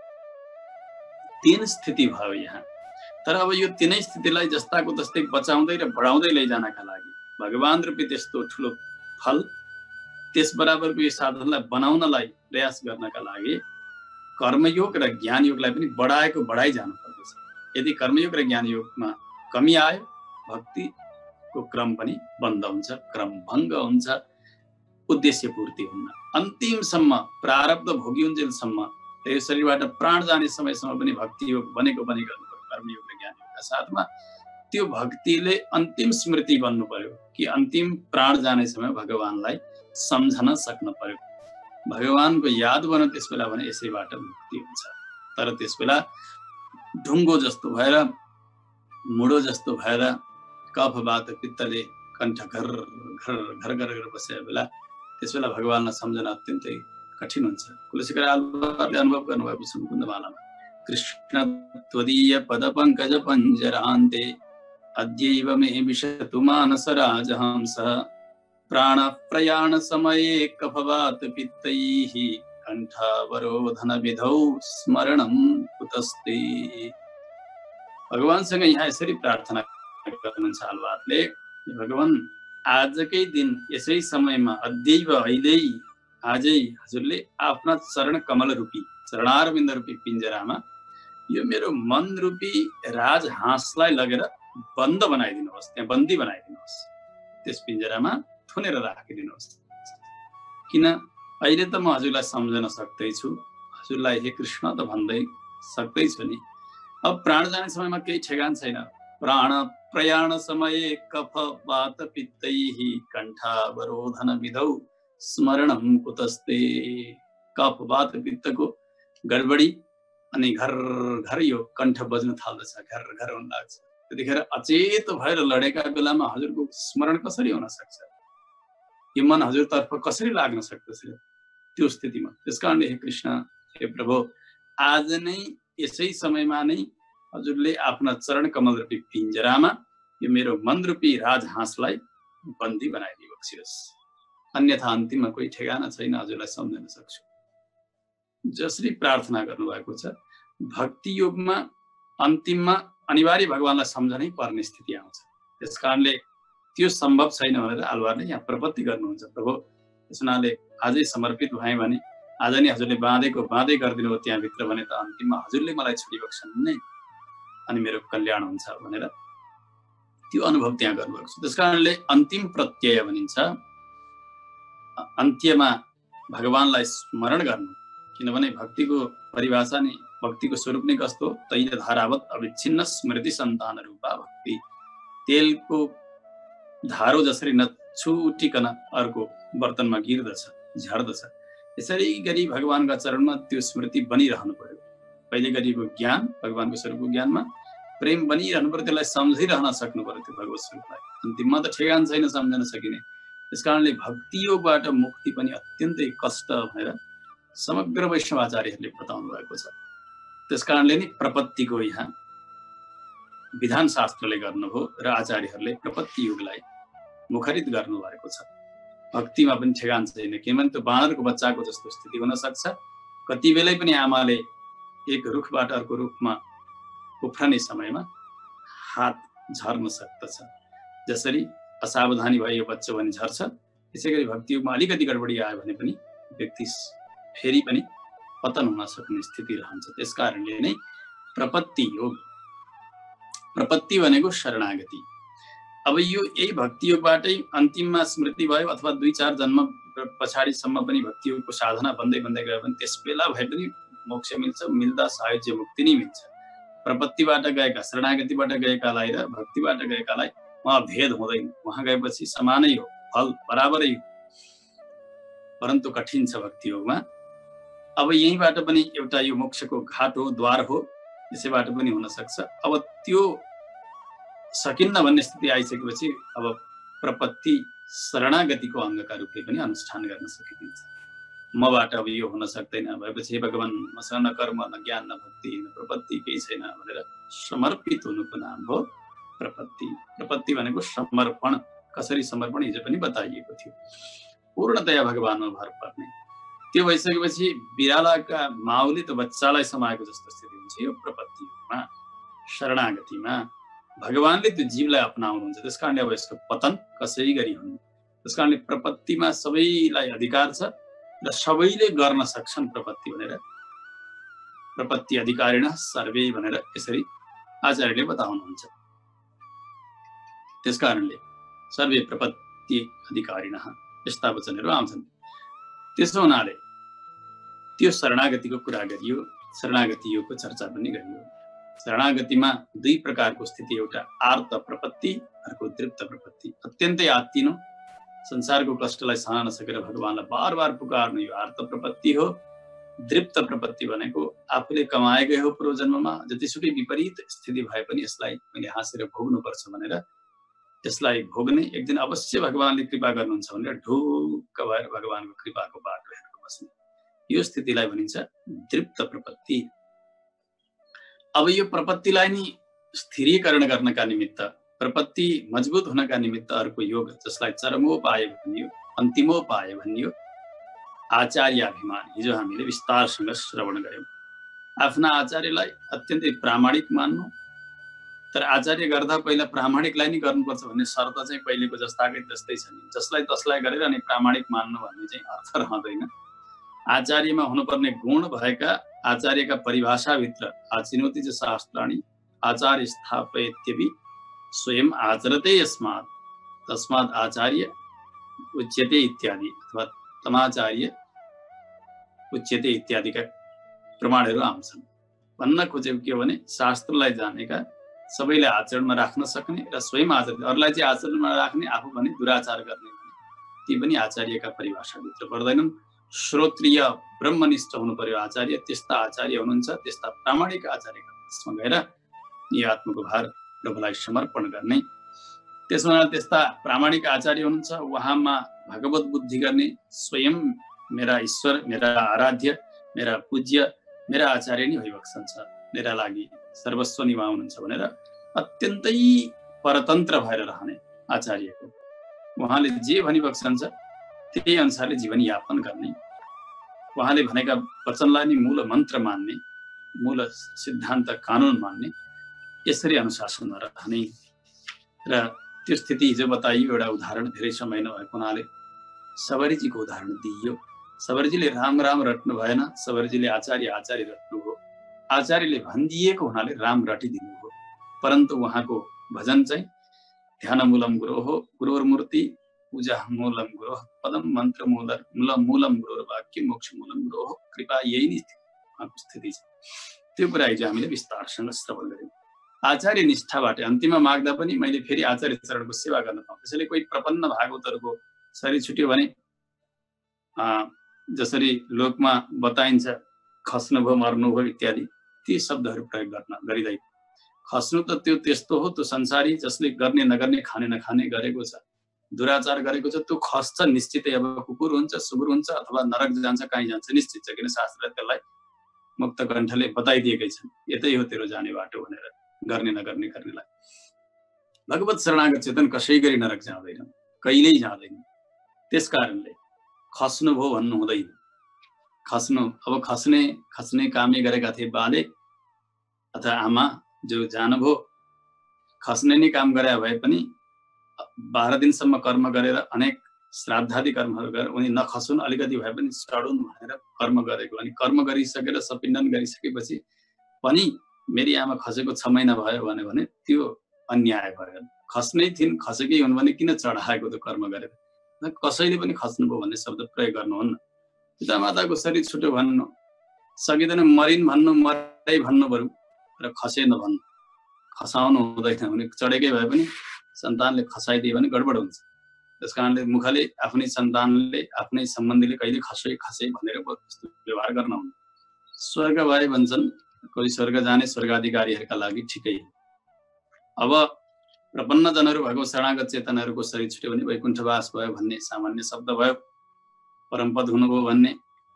तीन स्थिति भयो यहाँ। तर अब यो तीनै स्थितिलाई जस्ताको तस्तै बचाउँदै र बढाउँदै लैजानका लागि भगवान रूपी त्यस्तो ठुलो फल त्यस बराबरको यो साधनलाई बनाउनलाई प्रयास गर्नका लागि कर्मयोग र ज्ञान योगलाई पनि बढाएको बढाइ जानु पर्दछ। यदि कर्मयोग र ज्ञान योगमा कमी आयो भक्तिको क्रम पनि बन्द हुन्छ, क्रम भङ्ग हुन्छ, उद्देश्य पूर्ति हुन्न। अन्तिमसम्म प्रारब्ध भोगिउन्जेलसम्म यो शरीरबाट प्राण जाने समयसम्म पनि भक्ति योग बनेको बने गर्नु पर्यो कर्मयोग र ज्ञान योगका साथमा। त्यो भक्तिले अन्तिम स्मृति बन्नु पर्यो कि अन्तिम प्राण जाने समय भगवानलाई सम्झन सक्न पर्यो, भगवानको याद बन्यो त्यस बेला भने यसैबाट मुक्ति हुन्छ। तर त्यस बेला ढुङ्गो जस्तो भएर मुडो जस्तो भएर कफ बात पित्तले कण्ठ घर घर घर घर घर बसेको बेला त्यस बेला भगवानलाई सम्झन अत्यन्तै कठिन हुन्छ। कुलशेखर आलवारले अनुभव गर्नुभएको छ मुकुन्दमालामा, कृष्ण त्वदीय पद पंकज पंजरान्ते अद्यैव मे विशतु मानस राजहंसः प्राण प्रयाण समये कफवात पित्तैः कंठावरोधन विधौ स्मरणं कुतस्ते। भगवानसँग यहाँ यसरी प्रार्थना गर्नुहुन्छ आलवारले, भगवान आजकै दिन यसै समयमा अद्यैव अहिले आजै हजुरले आफ्ना चरण कमल रूपी चरणारविन्द रूपी पिञ्जरामा यो मेरो मन रूपी राजहाँसलाई लगेर बन्द बनाइदिनुहोस्, त्यहाँ बन्दी बनाइदिनुहोस्, त्यस पिञ्जरामा थुनेर राखिदिनुहोस्। किन अहिले त म हजुरलाई सम्झन सक्दैछु, हजुरलाई हे कृष्ण त भन्दै सक्दैछु नि, अब प्राण जाने समयमा केही ठेगान छैन। प्राण प्रयाण समये कफ वात पित्तैः कण्ठावरोधन विधौ स्मरणं कुतस्ते। कफ वात पित्तको गडबडी अनि घर घर यो कण्ठ बज्न थाल्दछ, घर घर हुन लाग्छ। त्यतिखेर अचेत भएर लडेका बेलामा हजुरको स्मरण कसरी हुन सक्छ, यो मन हजुरतर्फ कसरी लाग्न सक्दछ त्यो स्थितिमा। त्यसकारणले हे कृष्ण हे प्रभु आज नै यसै समयमा नै हजुरले आफ्ना चरण कमल रूपी पिञ्जरामा यो मेरो मन रूपी राजहाँसलाई बन्दी बनाइदिनु बक्सियोस्, अन्यथा अन्तिममा कोही ठेगाना छैन हजुरलाई सम्झन सक्छु। जसरी प्रार्थना गर्नुभएको छ भक्ति योगमा अन्तिममा अनिवार्य भगवानलाई सम्झनै पर्ने स्थिति आउँछ। त्यसकारणले त्यो सम्भव छैन भनेर आलवारले यहाँ प्रपत्ति गर्नुहुन्छ। प्रभु त्यसनाले आजै समर्पित भएँ भने आज नै हजुरले बाँधेको बाँधै गरिदिनु हो त्यहाँभित्र भने त अन्तिममा हजुरले मलाई छुटिबक्सन् नै अनि मेरो कल्याण हुन्छ भनेर त्यो अनुभव त्यहाँ गर्नुभएको छ। त्यसकारणले अन्तिम प्रत्यय भनिन्छ। अन्त्यमा भगवानलाई स्मरण गर्नु, किनभने भक्तिको परिभाषा नै भक्तिको स्वरूप नै कस्तो तैल धारावत अविच्छिन्न स्मृति सन्तान रूपा भक्ति। तेलको धारो जसरी नछुटिकन अर्को बर्तनमा गिर्दछ झर्दछ, यसरी गरी भगवानका चरणमा त्यो स्मृति बनिरहनु पर्यो। पहिले गरिएको ज्ञान भगवानको स्वरूपको ज्ञानमा प्रेम बनिरहनु पर्यो, त्यसलाई सम्झिरहन सक्नु पर्यो त्यो भगवत स्वरूपलाई। अन्तिममा त ठेगान छैन सम्झन सकिने। त्यसकारणले भक्ति योगबाट मुक्ति पनि अत्यन्तै कष्ट भनेर समग्र वैष्णवाचार्यहरूले बताउनु भएको छ। त्यसकारणले नै प्रपत्तिको यहाँ विधान शास्त्रले गर्नुभयो र आचार्यहरूले प्रपत्ति योगलाई मुखरित गर्नु भएको छ। भक्तिमा पनि ठेगान छैन, किनभने त्यो बाँदरको बच्चाको जस्तो स्थिति हुन सक्छ। कति बेलै पनि आमाले एक रुखबाट अर्को रुखमा उफ्रने समयमा हात झर्न सक्दछ। जसरी असावधानी भयो यो बच्चो भने झर्छ, त्यसै गरी भक्ति योगमा अलिकति गडबडी आयो भने पनि व्यक्ति फेरि पनि पतन हुन सक्ने स्थिति रहन्छ। त्यसकारणले नै प्रपत्ति योग, प्रपत्ति भनेको शरणागति। अब यो यही भक्ति योगबाटै अन्तिममा स्मृति भयो अथवा दुई चार जन्म पछाडिसम्म पनि भक्ति योगको साधना बन्दै बन्दै गयो भने त्यस बेला भए पनि मोक्ष मिल्छ, मिल्दा सायुज्य मुक्ति नै मिल्छ। प्रपत्तिबाट गएका, शरणागतिबाट गएकालाई र भक्तिबाट गएकालाई उहाँ भेद हुँदैन, उहाँ गएपछि समानै हो, फल बराबरै हो, परन्तु कठिन छ भक्ति योगमा। अब यहीँबाट पनि एउटा यो मोक्षको घाट हो, द्वार हो, यसैबाट पनि हुन सक्छ। अब त्यो सकिन्न भन्ने स्थिति आइसकेपछि अब प्रपत्ति शरणागतिको अङ्गका रूपले पनि अनुष्ठान गर्न सकिन्छ। मबाट अब यो हुन सक्दैन भएपछि हे भगवान मसँग न कर्म न ज्ञान न भक्ति न प्रपत्ति केही छैन भनेर समर्पित हुनुको नाम हो प्रपत्ति। प्रपत्ति भनेको समर्पण। कसरी समर्पण हिजो पनि बताइएको थियो, पूर्णतया भगवानमा भर पर्ने। त्यो भइसकेपछि बिरालाका माउले त बच्चालाई समाएको जस्तो स्थिति हुन्छ। यो प्रपत्तिमा, शरणागतिमा भगवानले त्यो जीवलाई अपनाउनुहुन्छ। त्यसकारणले अब यसको पतन कसै गरी हुनु। त्यसकारणले प्रपत्तिमा सबैलाई अधिकार छ र सबैले गर्न सक्छन् प्रपत्ति भनेर प्रपत्ति अधिकारिण सर्वे भनेर यसरी आचार्यले बताउनुहुन्छ। त्यसकारणले सर्वे प्रपत्ति अधिकारिण यस्ता वचनहरू आउँछन्। त्यसो हुनाले त्यो शरणागतिको कुरा गरियो, शरणागति योगको चर्चा पनि गरियो। शरणागतिमा दुई प्रकारको स्थिति, एउटा आर्त प्रपत्ति, अर्को दृप्त प्रपत्ति। अत्यन्तै आत्तिनु, संसारको कष्टलाई सहन नसकेर भगवानलाई बार बार पुकार्नु यो आर्त प्रपत्ति हो। दृप्त प्रपत्ति भनेको आफूले कमाएकै हो पूर्व जन्ममा, जतिसुकै विपरीत स्थिति भए पनि यसलाई मैले हाँसेर भोग्नुपर्छ भनेर यसलाई भोग्ने, एक दिन अवश्य भगवानले कृपा गर्नुहुन्छ भनेर ढुक्क भएर भगवानको कृपाको बाटो हेरेर बस्ने, यो स्थितिलाई भनिन्छ दृप्त प्रपत्ति। अब यो प्रपत्तिलाई नि स्थिरीकरण गर्नका निमित्त, प्रपत्ति मजबुत हुनका निमित्त अर्को योग जसलाई चरमोपाय भनियो, अन्तिमोपाय भनियो, आचार्याभिमान। हिजो हामीले विस्तारसँग श्रवण गर्यौं। आफ्ना आचार्यलाई अत्यन्तै प्रामाणिक मान्नु, तर आचार्य गर्दा पहिला प्रामाणिकलाई नै गर्नुपर्छ भन्ने शर्त चाहिँ पहिलेको जस्ताकै त्यस्तै छ नि। जसलाई तसलाई गरेर अनि प्रामाणिक मान्नु भन्ने चाहिँ अर्थ रहँदैन। आचार्यमा हुनुपर्ने गुण भएका आचार्यका परिभाषाभित्र आचिनोति च शास्त्राणि आचार्य स्थापयत्यपि स्वयं आचरते यस्मात् तस्मात् आचार्य उच्यते इत्यादि अथवा तमाचार्य उच्यते इत्यादिका प्रमाणहरू आउँछन्। भन्न खोजेको के हो भने शास्त्रलाई जानेका, सबैले आचरणमा राख्न सक्ने र स्वयं आचरण, अरूलाई चाहिँ आचरणमा राख्ने, आफू भने दुराचार गर्ने भने ती पनि आचार्यका परिभाषाभित्र पर्दैनन्। श्रोत्रिय ब्रह्मनिष्ठ हुनु पर्यो आचार्य। त्यस्ता आचार्य हुनुहुन्छ, त्यस्ता प्रामाणिक आचार्यका पासमा गएर यी आत्माको भार प्रभुलाई समर्पण गर्ने। त्यसमा त्यस्ता प्रामाणिक आचार्य हुनुहुन्छ, उहाँमा भगवत बुद्धि गर्ने, स्वयं मेरा ईश्वर, मेरा आराध्य, मेरा पूज्य, मेरा आचार्य नै भइबक्सन्छ, मेरा लागि सर्वस्व निभा हुनुहुन्छ भनेर अत्यन्तै परतन्त्र भएर रहने आचार्यको, उहाँले जे भनिबक्सन्छ त्यही अनुसारले जीवन यापन गर्ने, उहाँले भनेका वचनलाई नै मूल मन्त्र मान्ने, मूल सिद्धान्त कानुन मान्ने, यसरी अनुशासनमा रहने। र त्यो स्थिति हिजो बताइयो, एउटा उदाहरण धेरै समय नभएको हुनाले सबरीजीको उदाहरण दिइयो। सबरीजीले राम राम रट्नु भएन, सबरीजीले आचार्य आचार्य रट्नु हो। आचार्यले भनिदिएको हुनाले राम रटिदिनु हो, परन्तु उहाँको भजन चाहिँ ध्यानमूलम गुरो हो, गुरोर्मूर्ति पूजा मूलम गुरोः पदम मन्त्र मूलर मूलम मूलम गुरोर वाक्य मोक्ष मूलम गुरोः कृपा यही नै उहाँको स्थिति छ। त्यो कुरा हिजो हामीले विस्तारसँग श्रवण गर्यौँ। आचार्य निष्ठाबाट अन्तिममा माग्दा पनि मैले फेरि आचार्य चरणको सेवा गर्न पाऊँ। त्यसैले कोही प्रपन्न भागवतहरूको शरीर छुट्यो भने जसरी लोकमा बताइन्छ खस्नुभयो मर्नुभयो इत्यादि ती शब्दहरू प्रयोग गर्न गरिँदैन। खस्नु त त्यो त्यस्तो हो, त्यो संसारी जसले गर्ने नगर्ने खाने नखाने गरेको छ, दुराचार गरेको छ, त्यो खस्छ निश्चितै। अब कुकुर हुन्छ, सुँगुर हुन्छ अथवा नरक जान्छ, कहीँ जान्छ निश्चित छ, किन शास्त्रले त्यसलाई मुक्त कण्ठले बताइदिएकै छन्, यतै हो तेरो जाने बाटो भनेर, गर्ने नगर्ने गर्नेलाई। भगवत शरणागत चेतन कसै गरी नरक जाँदैन, कहिल्यै जाँदैन। त्यस कारणले खस्नु भो भन्नु हुँदैन। खस्नु अब खस्ने खस्ने कामै गरेका थिए बाले अथवा आमा जो जानुभयो, खस्ने नै काम गरे भए पनि बाह्र दिनसम्म कर्म गरेर अनेक श्राद्धादि कर्महरू गरेर उनी नखसुन्, अलिकति भए पनि सडुन् भनेर कर्म गरेको। अनि कर्म गरिसकेर सपिण्डन गरिसकेपछि पनि मेरी आमा खसेको छ महिना भयो भने भने त्यो अन्याय भयो। खस्नै थिइन्, खसेकै हुन् भने किन चढाएको त कर्म गरेर? कसैले पनि खस्नुभयो भन्ने शब्द प्रयोग गर्नुहुन्न। पिता माताको शरीर छुट्यो भन्नु सकिँदैन, मरिन् भन्नु, मरै भन्नु बरु, र खसे नभन्नु। खसाउनु हुँदैन भने चढेकै भए पनि सन्तानले खसाइदियो भने गडबड हुन्छ। त्यस कारणले मुखले आफ्नै सन्तानले आफ्नै सम्बन्धीले कहिले खसे खसे भनेर व्यवहार गर्न हुन्न। स्वर्ग भए भन्छन्, कोही स्वर्ग जाने स्वर्गाधिकारीहरूका लागि ठिकै हो। अब प्रपन्न जनहरू भगवत शरणागत चेतनहरूको शरीर छुट्यो भने वैकुण्ठवास भयो भन्ने सामान्य शब्द भयो। परमपद हुनुभयो भन्ने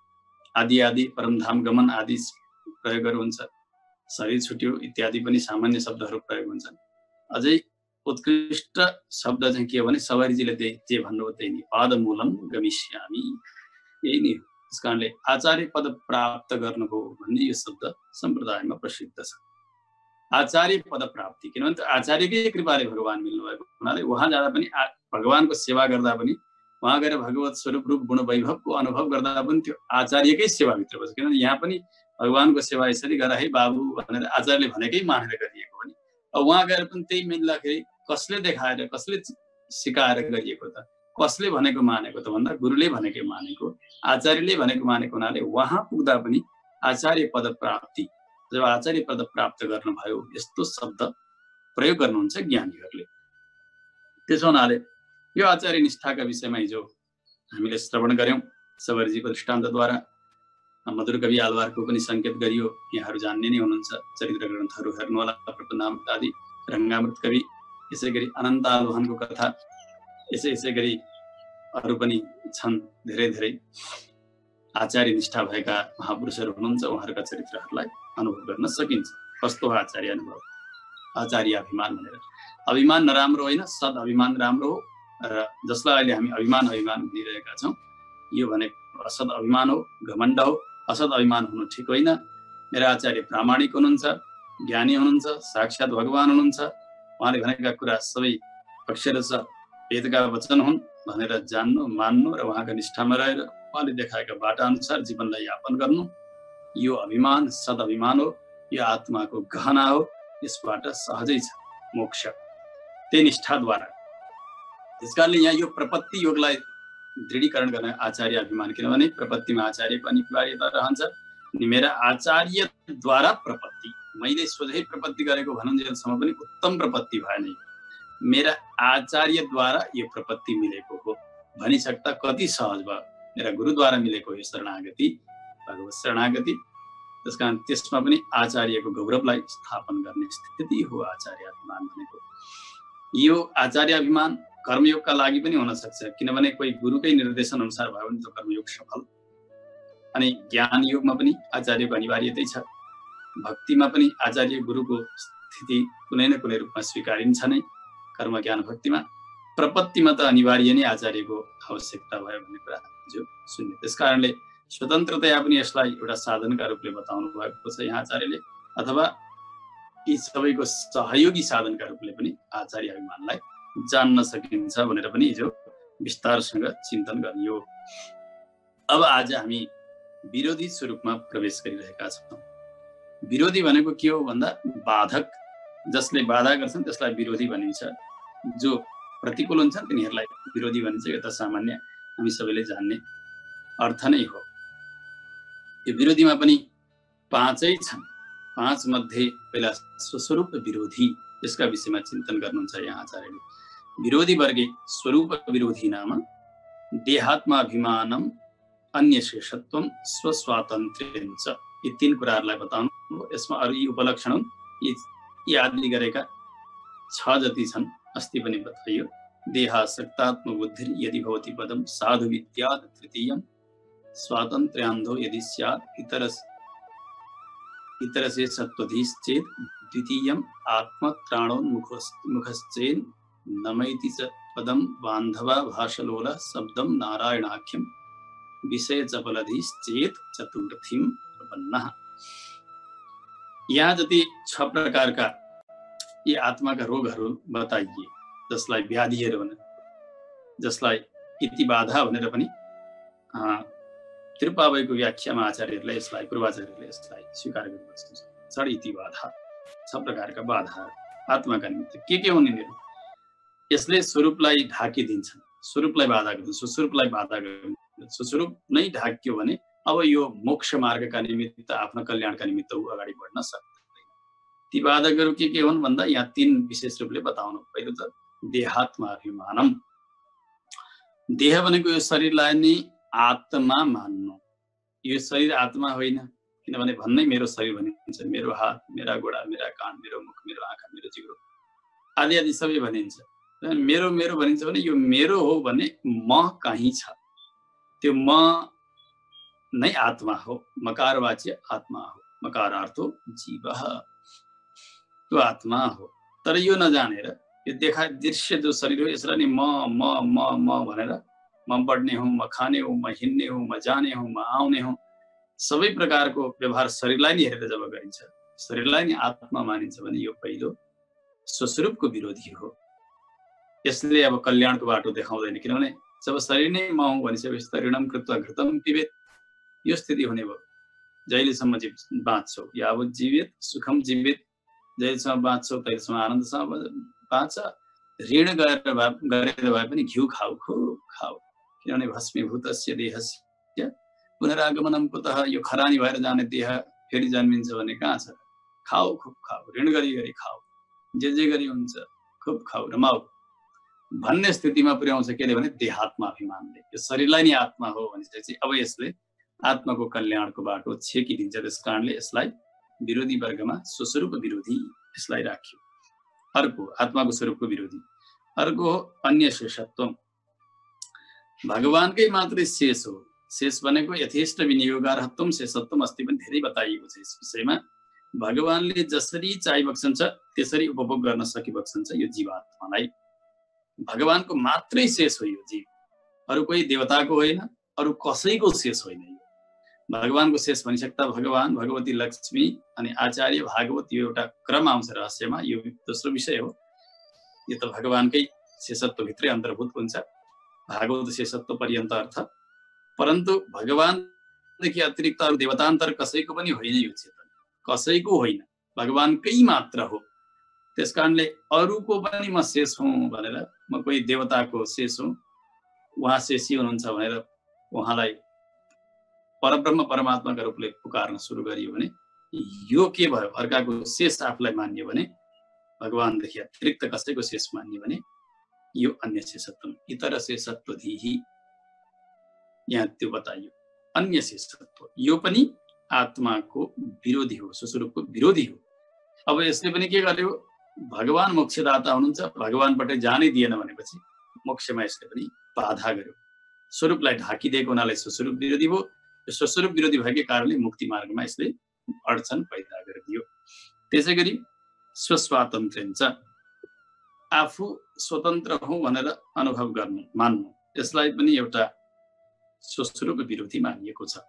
आदि आदि परमधाम गमन आदि प्रयोगहरू हुन्छ। शरीर छुट्यो इत्यादि पनि सामान्य शब्दहरू प्रयोग हुन्छन्। अझै उत्कृष्ट शब्द चाहिँ के हो भने सवारीजीले जे भन्नुभयो त्यही नै, पादमूलम गमिष्यामि, यही नै हो। त्यस कारणले आचार्य पद प्राप्त गर्नुभयो भन्ने यो शब्द सम्प्रदायमा प्रसिद्ध छ। आचार्य पद प्राप्ति, किनभने आचार्यकै कृपाले भगवान मिल्नु भएको हुनाले उहाँ जाँदा पनि भगवानको सेवा गर्दा पनि उहाँ गएर भगवत स्वरूप रूप गुण वैभवको अनुभव गर्दा पनि त्यो आचार्यकै सेवाभित्र बस्छ। किनभने यहाँ पनि भगवानको सेवा यसरी गर है बाबु भनेर आचार्यले भनेकै मानेर गरिएको हो नि। अब उहाँ गएर पनि त्यही मिल्दाखेरि कसले देखाएर कसले सिकाएर गरिएको त? कसले भनेको मानेको त भन्दा गुरुले भनेकै मानेको, आचार्यले भनेको मानेको हुनाले उहाँ पुग्दा पनि आचार्य पद प्राप्ति, जब आचार्य पद प्राप्त गर्नुभयो यस्तो शब्द प्रयोग गर्नुहुन्छ ज्ञानीहरूले। त्यसो हुनाले यो आचार्य निष्ठाका विषयमा हिजो हामीले श्रवण गर्यौं सबरजीको दृष्टान्तद्वारा। मधुर कवि आलवारको पनि संकेत गरियो, यहाँहरू जान्ने नै हुनुहुन्छ, चरित्र ग्रन्थहरू हेर्नुहोला, प्रपन्नामृत आदि, रङ्गामृत कवि, यसै गरी अनन्त आलोहनको कथा, यसै यसै गरी अरू पनि छन् धेरै धेरै आचार्य निष्ठा भएका महापुरुषहरू हुनुहुन्छ। उहाँहरूका चरित्रहरूलाई अनुभव गर्न सकिन्छ। कस्तो हो आचार्य अनुभव? आचार्य अभिमान भनेर, अभिमान नराम्रो होइन, सद अभिमान राम्रो हो। र जसलाई अहिले हामी अभिमान अभिमान भनिरहेका छौँ यो भने असद अभिमान हो, घमण्ड हो। असद अभिमान हुनु ठिक होइन। मेरा आचार्य प्रामाणिक हुनुहुन्छ, ज्ञानी हुनुहुन्छ, साक्षात् भगवान हुनुहुन्छ। उहाँले भनेका कुरा सबै अक्षरश वेदका वचन हुन् भनेर जान्नु, मान्नु र उहाँका निष्ठामा रहेर उहाँले देखाएका बाटा अनुसार जीवनलाई यापन गर्नु, यो अभिमान सद अभिमान हो। यो आत्माको गहना हो। यसबाट सहजै छ मोक्ष, त्यही निष्ठाद्वारा। त्यसकारणले यहाँ यो प्रपत्ति योगलाई दृढीकरण गर्न आचार्य अभिमान, किनभने प्रपत्तिमा आचार्यको अनिवार्यता रहन्छ। मेरा आचार्यद्वारा प्रपत्ति, मैले सोझै प्रपत्ति गरेको भनुन्जेलसम्म पनि उत्तम प्रपत्ति भएन। मेरा आचार्यद्वारा यो प्रपत्ति मिलेको हो भनिसक्दा कति सहज भयो। मेरा गुरुद्वारा मिलेको यो शरणागति, भगवत शरणागति। त्यसकारण त्यसमा पनि आचार्यको गौरवलाई स्थापन गर्ने स्थिति हो आचार्य अभिमान भनेको। यो आचार्य अभिमान कर्मयोगका लागि पनि हुन सक्छ, किनभने कोही गुरुकै निर्देशन अनुसार भयो भने त कर्मयोग सफल। अनि ज्ञान योगमा पनि आचार्यको अनिवार्यतै छ। भक्तिमा पनि आचार्य गुरुको स्थिति कुनै न कुनै रूपमा स्वीकारिन्छ नै, कर्म ज्ञान भक्तिमा। प्रपत्तिमा त अनिवार्य नै आचार्यको आवश्यकता भयो भन्ने कुरा जो सुन्ने। त्यस कारणले स्वतन्त्रतया पनि यसलाई एउटा साधनका रूपले बताउनु भएको छ यहाँ आचार्यले, अथवा यी सबैको सहयोगी साधनका रूपले पनि आचार्य अभिमानलाई जान्न सकिन्छ भनेर पनि हिजो विस्तारसँग चिन्तन गरियो। अब आज हामी विरोधी स्वरूपमा प्रवेश गरिरहेका छौँ। विरोधी भनेको के हो भन्दा बाधक, जसले बाधा गर्छन् त्यसलाई विरोधी भनिन्छ। जो प्रतिकूल हुन्छन् तिनीहरूलाई विरोधी भनिन्छ। यो त सामान्य हामी सबैले जान्ने अर्थ नै हो। यो विरोधीमा पनि पाँचै छन्। पाँच मध्ये पहिला स्वस्वरूप विरोधी, यसका विषयमा चिन्तन गर्नुहुन्छ यहाँ आचार्यले। विरोधी वर्गे स्वरूप विरोधी नाम देहात्माभिमानम अन्य शेषत्वम स्वस्वातन्त्र्यञ्च, यी तीन कुराहरूलाई बताउनु। यसमा अरू यी उपलक्षण हुन्, यी आदि गरेका छ जति छन्, अस्ति पनि बताइयो। देहासक्तात्म बुद्धि यदि भवति पदम साधु विद्यात् तृतीयम स्वातन्त्र्यान्धो यदि स्यात् इतरस इतरसे सत्वधीश्चेत् द्वितीयम् आत्मत्राणोन्मुखश्चेन् नमैति च पदम बान्धवा भाषलोल शब्दम नारायणाख्यम विषय चपलधीश्चेत् चतुर्थीम प्रपन्नः। यहाँ जति छ प्रकारका यी आत्माका रोगहरू बताइए, जसलाई व्याधिहरू भने, जसलाई इति बाधा भनेर पनि त्रिपावैको व्याख्यामा आचार्यहरूले यसलाई पूर्वाचार्यहरूले यसलाई स्वीकार गर्नुहुन्छ। छ इति बाधा, छ प्रकारका बाधाहरू आत्माका निमित्त के के हुन् यिनीहरू? यसले स्वरूपलाई ढाकिदिन्छन्, स्वरूपलाई बाधा गर्छन्, स्वस्वरूपलाई बाधा गर्छन्। स्वस्वरूप नै ढाक्यो भने अब यो मोक्ष मार्गका निमित्त, आफ्नो कल्याणका निमित्त ऊ अगाडि बढ्न सक्दैन। ती बाधकहरू के के हुन् भन्दा यहाँ तीन विशेष रूपले बताउनु। पहिलो त देहात्माभिमानम, देह भनेको यो शरीरलाई नै आत्मा मान्नु। यो शरीर आत्मा होइन, किनभने भन्नै मेरो शरीर भनिन्छ। मेरो हात, मेरा गोडा, मेरा कान, मेरो मुख, मेरो आँखा, मेरो जिब्रो आदि आदि सबै भनिन्छ। मेरो मेरो भनिन्छ भने यो मेरो हो भने म कहीँ छ, त्यो म नै आत्मा हो, मकारवाच्य आत्मा हो। मकारार्थो जीवः, त्यो आत्मा हो। तर यो नजानेर यो देखा दृश्य जो शरीर हो यसलाई नि म म म म भनेर म बढ्ने हुँ, म खाने हुँ, म हिँड्ने हुँ, म जाने हुँ, म आउने हुँ, सबै प्रकारको व्यवहार शरीरलाई नै हेरेर जब गरिन्छ, शरीरलाई नै आत्मा मानिन्छ भने यो पहिलो स्वस्वरूपको विरोधी हो। यसले अब कल्याणको बाटो देखाउँदैन, किनभने जब शरीर नै म हुँ भनिसकेपछि ऋणम कृत्वा घृतम पिबेत, यो स्थिति हुने भयो। जहिलेसम्म जीव बाँच्छौ, यावत् जीवित सुखम जीवित, जहिलेसम्म बाँच्छौ तहिलेसम्म आनन्दसँग बाँच्छ। ऋण गरेर गरेर भए पनि घिउ खाऊ, खुब खाऊ, किनभने भस्मीभूतस्य देहस्य पुनरागमनम कुतः, यो खरानी भएर जाने देह फेरि जन्मिन्छ भने कहाँ छ? खाऊ, खुब खाऊ, ऋण गरी गरी खाऊ, जे जे गरी हुन्छ खुब खाऊ, रमाऊ भन्ने स्थितिमा पुर्याउँछ। के भने देहात्माभिमानले यो शरीरलाई नै आत्मा हो भनेपछि अब यसले आत्माको कल्याणको बाटो छेकिदिन्छ। त्यस कारणले यसलाई विरोधी वर्गमा स्वस्वरूप विरोधी यसलाई राख्यो। अर्को आत्माको स्वरूपको विरोधी, अर्को हो अन्य शेषत्व, भगवानकै मात्रै शेष हो। शेष भनेको यथेष्ट विनियोगार्हत्वम शेषत्वम अस्ति पनि धेरै बताइएको छ यस विषयमा। भगवानले जसरी चाहिबक्सन्छ त्यसरी उपभोग गर्न सकिबक्सन्छ यो जीवात्मालाई। भगवानको मात्रै शेष हो यो जीव, अरू कोही देवताको होइन, अरू कसैको शेष होइन। यो भगवानको शेष भनिसक्दा भगवान, भगवती लक्ष्मी अनि आचार्य भागवत यो एउटा क्रम आउँछ रहस्यमा, यो दोस्रो विषय हो। यो त भगवानकै शेषत्वभित्रै अन्तर्भूत हुन्छ, भागवत शेषत्व पर्यन्त अर्थ। परन्तु भगवानदेखि अतिरिक्त अरू देवतान्तर कसैको पनि होइन यो चेतन, कसैको होइन, भगवानकै मात्र हो। त्यस कारणले अरूको पनि म शेष हुँ भनेर, म कोही देवताको शेष हुँ, उहाँ शेषी हुनुहुन्छ भनेर उहाँलाई परब्रह्म परमात्माका रूपले पुकार्न सुरु गरियो भने यो के भयो? अर्काको शेष आफूलाई मान्यो भने, भगवानदेखि अतिरिक्त कसैको शेष मान्यो भने यो अन्य शेषत्व, इतर शेषत्वधीहि, यहाँ त्यो बताइयो। अन्य शेषत्व यो पनि आत्माको विरोधी हो, स्वस्वरूपको विरोधी हो। अब यसले पनि के गर्यो? भगवान मोक्षदाता हुनुहुन्छ, भगवानबाट जानै दिएन भनेपछि मोक्षमा यसले पनि बाधा गर्यो। स्वरूपलाई ढाकिदिएको हुनाले स्वस्वरूप विरोधी हो। स्वस्वरूप विरोधी भएकै कारणले मुक्ति मार्गमा यसले अडचन पैदा गरिदियो। त्यसै गरी स्वस्वातन्त्र्यञ्च, आफू स्वतन्त्र हुँ भनेर अनुभव गर्नु, मान्नु, यसलाई पनि एउटा स्वस्वरूप विरोधी मानिएको छ।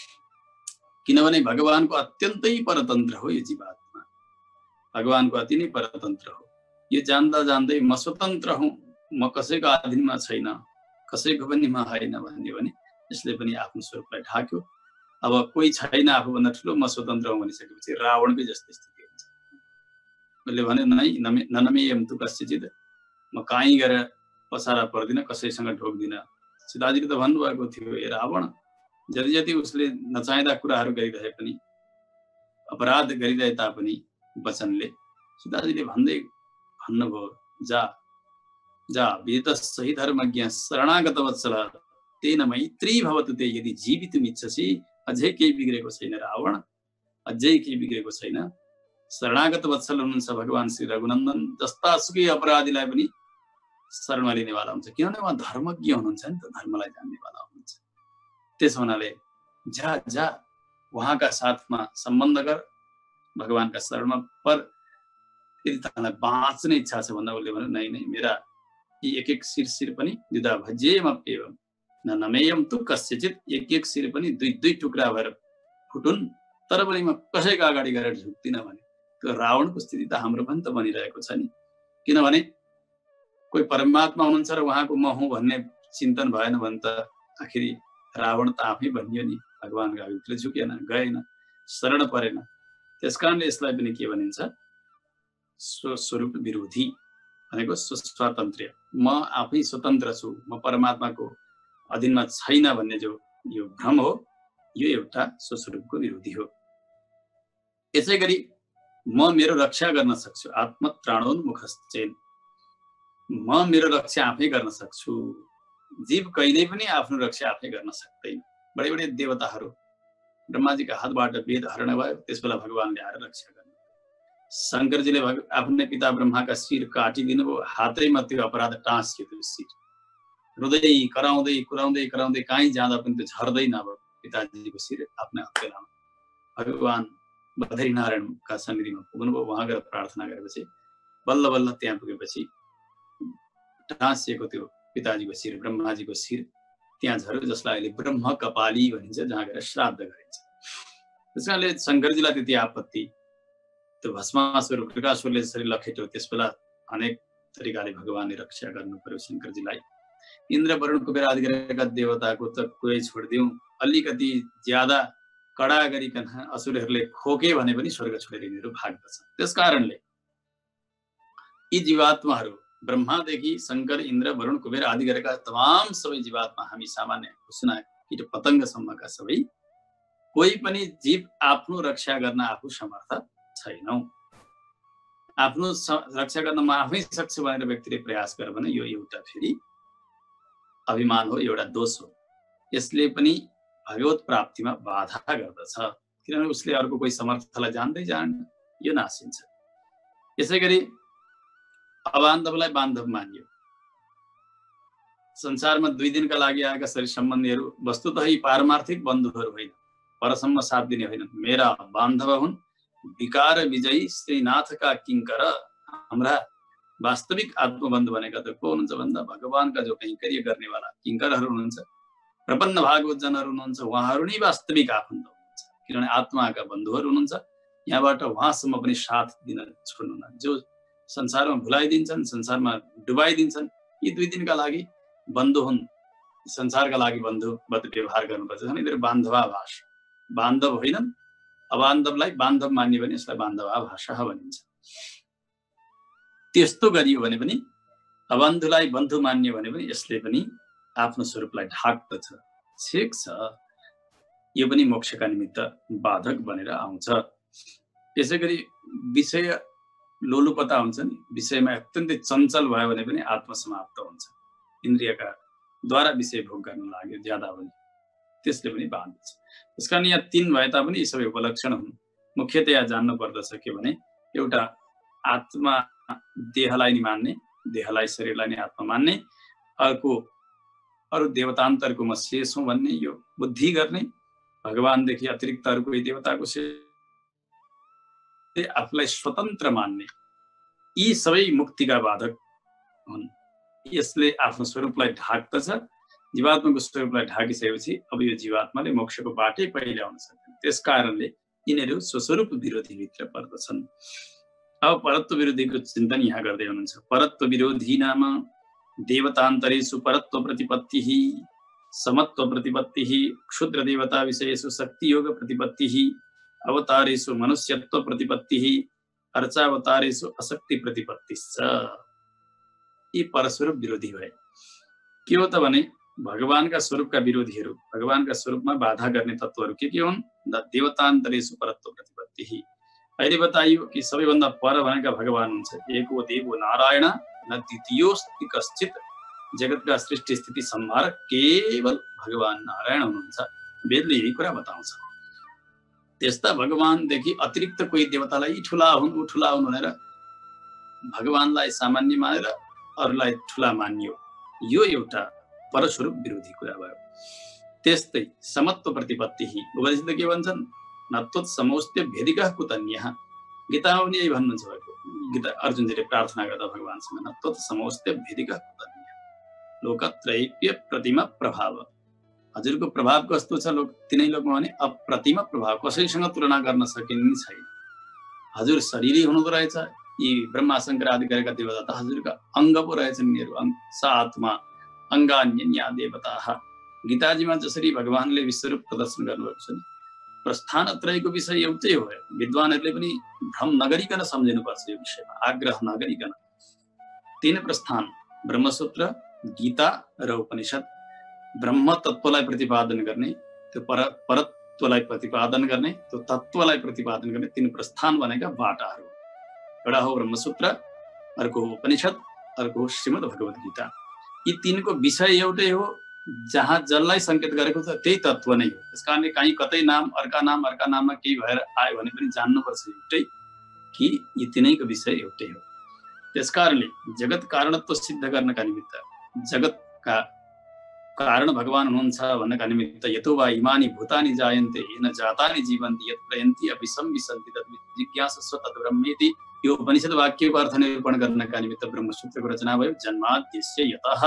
किनभने भगवानको अत्यन्तै परतन्त्र हो यो जीवात्मा, भगवानको अति नै परतन्त्र हो। यो जान्दा जान्दै म स्वतन्त्र हुँ, म कसैको अधीनमा छैन, कसैको पनि म होइन भन्यो भने यसले पनि आफ्नो स्वरूपलाई ढाक्यो। अब कोही छैन आफूभन्दा ठुलो, म स्वतन्त्र हुँ भनिसकेपछि रावणकै जस्तै स्थिति हुन्छ। उसले भने नै ननमेयम तु कस्यचित्, म कहीँ गएर पसारा पर्दिन, कसैसँग ढोक्दिन। सीताजीले त भन्नुभएको थियो, ए रावण, जति जति उसले नचाहिँदा कुराहरू गरिरहे पनि, अपराध गरिरहे तापनि वचनले सीताजीले भन्दै भन्नुभयो, जा जा वेदसहि धर्मज्ञ शरणागत वत्सल तेन मैत्री भवतु ते, यदि जीवितुम इच्छसि अझै केही बिग्रेको छैन रावण, अझै केही बिग्रेको छैन। शरणागत वत्सल हुनुहुन्छ भगवान श्री रघुनन्दन, जस्ता सुकै अपराधीलाई पनि शरणमा लिनेवाला हुन्छ, किनभने उहाँ धर्मज्ञ हुनुहुन्छ नि त, धर्मलाई जान्नेवाला हुनुहुन्छ। त्यस हुनाले जा जा उहाँका साथमा सम्बन्ध गर, भगवानका शरणमा पर। यदि तँलाई बाँच्ने इच्छा छ भन्दा उसले भन्यो, नै नै मेरा यी एक एक शिर शिर पनि द्विधा भज्येमप्येवम् न नमेयम तु कस्यचित्, एक एक शिर पनि दुई दुई टुक्रा भएर फुटुन्, तर पनि म कसैको अगाडि गएर झुक्दिनँ भने। त्यो रावणको स्थिति त हाम्रो पनि त बनिरहेको छ नि। किनभने कोही परमात्मा हुनुहुन्छ र उहाँको म हुँ भन्ने चिन्तन भएन भने त आखिरी रावण त आफै बनियो नि, भगवानको अगाडि झुकेन, गएन, शरण परेन। त्यस कारणले यसलाई पनि के भनिन्छ, स्वस्वरूप विरोधी भनेको स्वस्वातन्त्र्य, म आफै स्वतन्त्र छु, म परमात्माको अधीनमा छैन भन्ने जो यो भ्रम हो, यो एउटा स्वस्वरूपको विरोधी हो। यसै गरी म मेरो रक्षा गर्न सक्छु, आत्मत्राणोन्मुखश्चेन, म मेरो रक्षा आफै गर्न सक्छु। जीव कहिल्यै पनि आफ्नो रक्षा आफै गर्न सक्दैन। बडे बडे देवताहरू ब्रह्माजीका हातबाट वेद हरण भयो, त्यस बेला भगवानले आएर रक्षा गर्नु। शङ्करजीले आफ्नै पिता ब्रह्माका शिर काटिदिनु भयो, हातैमा त्यो अपराध टाँसियो, त्यो शिर रुँदै कराउँदै कुराउँदै कराउँदै कहीँ जाँदा पनि त्यो झर्दैन। अब पिताजीको शिर आफ्नै हत्केलामा भगवान बद्रीनारायणका सन्निधिमा पुग्नुभयो, उहाँ गएर प्रार्थना गरेपछि बल्ल बल्ल त्यहाँ पुगेपछि टाँसिएको त्यो पिताजीको शिर, ब्रह्माजीको शिर त्यहाँ झर्यो, जसलाई अहिले ब्रह्म कपाली भनिन्छ, जहाँ गएर श्राद्ध गरिन्छ। त्यस कारणले शङ्करजीलाई त्यति आपत्ति, त्यो भस्मासुर वृकासुरले जसरी लखेट्यो, त्यस बेला अनेक तरिकाले भगवानले रक्षा गर्नु पर्यो शङ्करजीलाई। इन्द्र वरुण कुबेर आदि गरेका देवताको त कोही छोडिदिउँ, अलिकति ज्यादा कडा गरिकन असुरहरूले खोके भने पनि स्वर्ग छोडेर यिनीहरू भाग्दछन्। त्यस कारणले यी जीवात्माहरू ब्रह्मादेखि शङ्कर इन्द्र वरुण कुबेर आदि गरेका तमाम सबै जीवात्मा, हामी सामान्य घुसना कीट पतङ्गसम्मका सबै कोही पनि जीव आफ्नो रक्षा गर्न आफू समर्थ छैनौ। आफ्नो रक्षा गर्न म आफै सक्छु भनेर व्यक्तिले प्रयास गर भने यो एउटा फेरि अभिमान हो, एउटा दोष हो। यसले पनि भगवत प्राप्तिमा बाधा गर्दछ, किनभने उसले अर्को कोही समर्थलाई जान्दै जान्न, यो नासिन्छ। यसै गरी अबान्धवलाई बान्धव मानियो। संसारमा दुई दिनका लागि आएका शरीर सम्बन्धीहरू वस्तुतः यी पारमार्थिक बन्धुहरू होइन, परसम्म साथ दिने होइन, मेरा बान्धव हुन्। विकार विजयी श्रीनाथका किङ्कर, हाम्रा वास्तविक आत्मबन्धु भनेका त को हुनुहुन्छ भन्दा भगवानका जो कैंकर्य गर्नेवाला किङ्करहरू हुनुहुन्छ, प्रपन्न भागवत जनहरू हुनुहुन्छ, उहाँहरू नै वास्तविक आफन्त हुनुहुन्छ। किनभने आत्माका बन्धुहरू हुनुहुन्छ, यहाँबाट उहाँसम्म पनि साथ दिन छोड्नुहुन्न। जो संसारमा भुलाइदिन्छन्, संसारमा डुबाइदिन्छन्, यी दुई दिनका लागि बन्धु हुन्, संसारका लागि बन्धुवत व्यवहार गर्नुपर्छ। यिनीहरू बान्धवाभाष, बान्धव होइनन्। अबान्धवलाई बान्धव मान्यो भने यसलाई बान्धवाभाष भनिन्छ। त्यस्तो गरियो भने पनि, अबन्धुलाई बन्धु मान्यो भने पनि यसले पनि आफ्नो स्वरूपलाई ढाक्दछ, छेक्छ। यो पनि मोक्षका निमित्त बाधक बनेर आउँछ। त्यसै गरी विषय लोलुपता हुन्छ नि, विषयमा अत्यन्तै चञ्चल भयो भने पनि आत्मसमाप्त हुन्छ। इन्द्रियका द्वारा विषय भोग गर्न लाग्यो ज्यादा भने, त्यसले पनि बाँध्छ। त्यसकारण यहाँ तीन भए तापनि यी सबै उपलक्षण हुन्। मुख्यतया जान्नु पर्दछ के भने, एउटा आत्मा देहलाई नि मान्ने, देहलाई शरीरलाई नै आत्मा मान्ने, अर्को अरू देवतान्तरको म शेष हुँ भन्ने, यो बुद्धि गर्ने, भगवानदेखि अतिरिक्त अरू कोही देवताको शेष, आफूलाई स्वतन्त्र मान्ने, यी सबै मुक्तिका बाधक हुन्। यसले आफ्नो स्वरूपलाई ढाक्दछ। जीवात्माको स्वरूपलाई ढाकिसकेपछि अब यो जीवात्माले मोक्षको बाटै पहिले आउन सक्दैन। त्यस कारणले यिनीहरू स्वस्वरूप विरोधी भित्र पर्दछन्। अब परत्व विरोधीको चिन्तन यहाँ गर्दै हुनुहुन्छ। परत्व विरोधी नाम देवतान्तरेषु परत्व प्रतिपत्तिः, समत्व प्रतिपत्तिः, क्षुद्र देवता विषयेषु शक्ति योग प्रतिपत्तिः, अवतारेषु मनुष्यत्व प्रतिपत्तिः, अर्चावतारेषु अशक्ति प्रतिपत्तिश्च। यी परस्वरूप विरोधी भए। के हो त भने भगवानका स्वरूपका विरोधीहरू, भगवानका स्वरूपमा बाधा गर्ने तत्त्वहरू के के हुन्? देवतान्तरेषु परत्व प्रतिपत्तिः। अहिले बताइयो कि सबैभन्दा पर भनेका भगवान हुन्छ। एको देवो नारायण न द्वितीयोस्ति कश्चित्। जगतका सृष्टि स्थिति संहारक केवल भगवान नारायण हुनुहुन्छ। वेदले यही कुरा बताउँछ। त्यस्ता भगवानदेखि अतिरिक्त कोही देवतालाई ठुला हुन् उ ठुला हुन् भनेर भगवानलाई सामान्य मानेर अरूलाई ठुला मानियो, यो एउटा परस्वरूप विरोधी कुरा भयो। त्यस्तै समत्व प्रतिपत्तिः। उपनिषदले के भन्छन्? नत्वत् समौस्त्य भेदिकः कुतन्यः। गीतामा पनि यही भन्नुहुन्छ भएको। गीता अर्जुनजीले प्रार्थना गर्दा भगवानसँग नत्वत् समौस्त्य भेदिकः कुतन्यः। लोकत्रैप्य प्रतिमा प्रभाव। हजुरको प्रभाव कस्तो छ लोक तिनै लोकमा भने अप्रतिम प्रभाव, कसैसँग तुलना गर्न सकिने छैन। हजुर शरीरै हुनुहुँदो रहेछ। यी ब्रह्मा शंकर आदि गरेका देवता त हजुरका अङ्ग पो रहेछन्। यिनीहरू साथमा अङ्गान्यन्या देवताः। गीताजीमा जसरी भगवानले विश्वरूप प्रदर्शन गर्नुभएको छ नि, प्रस्थान त्रयको विषय एउटै हो। विद्वानहरूले पनि भ्रम नगरिकन सम्झिनुपर्छ यो विषयमा, आग्रह नगरिकन। तीन प्रस्थान ब्रह्मसूत्र, गीता र उपनिषद। ब्रह्म तत्त्वलाई प्रतिपादन गर्ने, त्यो पर परत्वलाई प्रतिपादन गर्ने, त्यो तत्त्वलाई प्रतिपादन गर्ने तीन प्रस्थान भनेका बाटाहरू। एउटा हो ब्रह्मसूत्र, अर्को हो उपनिषद, अर्को हो श्रीमद् भगवत गीता। यी तीनको विषय एउटै हो। जहाँ जसलाई संकेत गरेको छ त्यही तत्त्व नै हो। त्यस कारणले कहीँ कतै नाम अर्का नाम अर्का नाममा केही भएर आयो भने पनि जान्नुपर्छ एउटै कि यी तीनैको विषय एउटै हो। त्यस कारणले जगत कारणत्व सिद्ध गर्नका निमित्त, जगतका कारण भगवान हुनुहुन्छ भन्नका निमित्त यतो वा इमानि भूतानि जायन्ते येन जातानि जीवन्ति यत् प्रयन्ति अपि संविशन्ति तत् जिज्ञासस्व तत् ब्रह्मेति। यो उपनिषद वाक्यको अर्थ निरूपण गर्नका निमित्त ब्रह्मसूत्रको रचना भयो। जन्माद्यस्य यतः,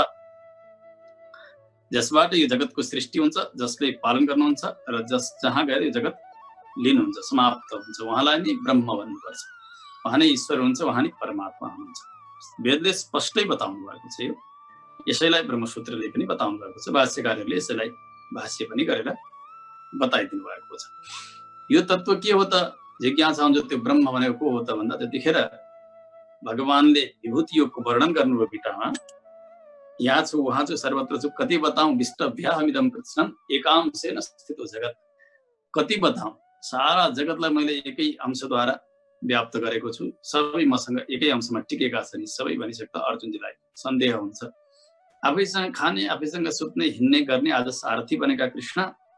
जसबाट यो जगतको सृष्टि हुन्छ, जसले पालन गर्नुहुन्छ र जस जहाँ गएर यो जगत लिनुहुन्छ, समाप्त हुन्छ, उहाँलाई नै ब्रह्म भन्नुपर्छ। उहाँ नै ईश्वर हुन्छ, उहाँ नै परमात्मा हुनुहुन्छ। वेदले स्पष्टै बताउनु भएको छ यो। यसैलाई ब्रह्मसूत्रले पनि बताउनु भएको छ। भाष्यकारहरूले यसैलाई भाष्य पनि गरेर बताइदिनु भएको छ। यो तत्त्व के हो त? जिज्ञासा हुन्छ त्यो ब्रह्म भनेको को हो त भन्दा त्यतिखेर भगवानले विभूति योगको वर्णन गर्नुभयो गीतामा। यहाँ छु वहाँ छु सर्वत्र छु कति बताऊं विष्टभ्याहमिदं कृत्स्नं एकांशेन स्थितो जगत। कति बताऊं, सारा जगतलाई मैले एकै अंशद्वारा व्याप्त गरेको छु, सबै मसँग एकै अंशमा टिकेका छन् सबै भनिसक्दा अर्जुनजीलाई सन्देह हुन्छ। आफैसँग खाने, आफैसँग सुत्ने, हिँड्ने गर्ने आज सारथी बनेका कृष्ण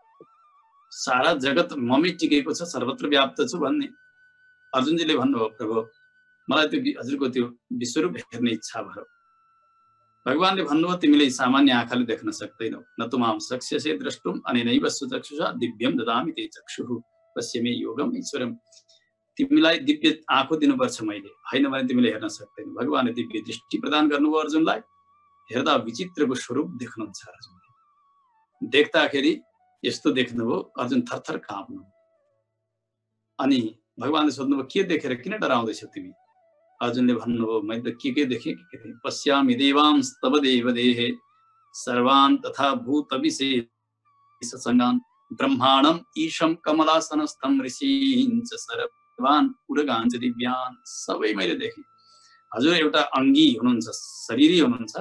सारा जगत ममै टिकेको छ, सर्वत्र व्याप्त छु भन्ने अर्जुनजीले भन्नुभयो। प्रभु मलाई त्यो हजुरको त्यो विश्वरूप हेर्ने इच्छा भयो। भगवानले भन्नुभयो तिमीले सामान्य आँखाले देख्न सक्दैनौ, न तुमाम शक्ष्यसे द्रष्टुम अनेनैव स्वचक्षुषा दिव्यम ददामि ते चक्षुः पश्यमे योगम ईश्वरम। तिमीलाई दिव्य आँखो दिनुपर्छ मैले, होइन भने तिमीले हेर्न सक्दैनौ। भगवानले दिव्य दृष्टि प्रदान गर्नुभयो अर्जुनलाई। हेर्दा विचित्रको स्वरूप देख्नुहुन्छ अर्जुनले। देख्दाखेरि यस्तो देख्नुभयो अर्जुन थरथर काँप्नु। अनि भगवानले सोध्नुभयो के देखेर किन डराउँदैछौ तिमी? अर्जुनले भन्नुभयो मैले त के के देखेँ के के पश्यामि देवांस्तव देवदेहे सर्वान् तथा भूतविशेषसङ्गान् ब्रह्माणम् ईशं कमलासनस्थं ऋषींच सर्वान् उरगान् च दिव्यान्। सबै मैले देखेँ। हजुर एउटा अङ्गी हुनुहुन्छ, शरीरी हुनुहुन्छ।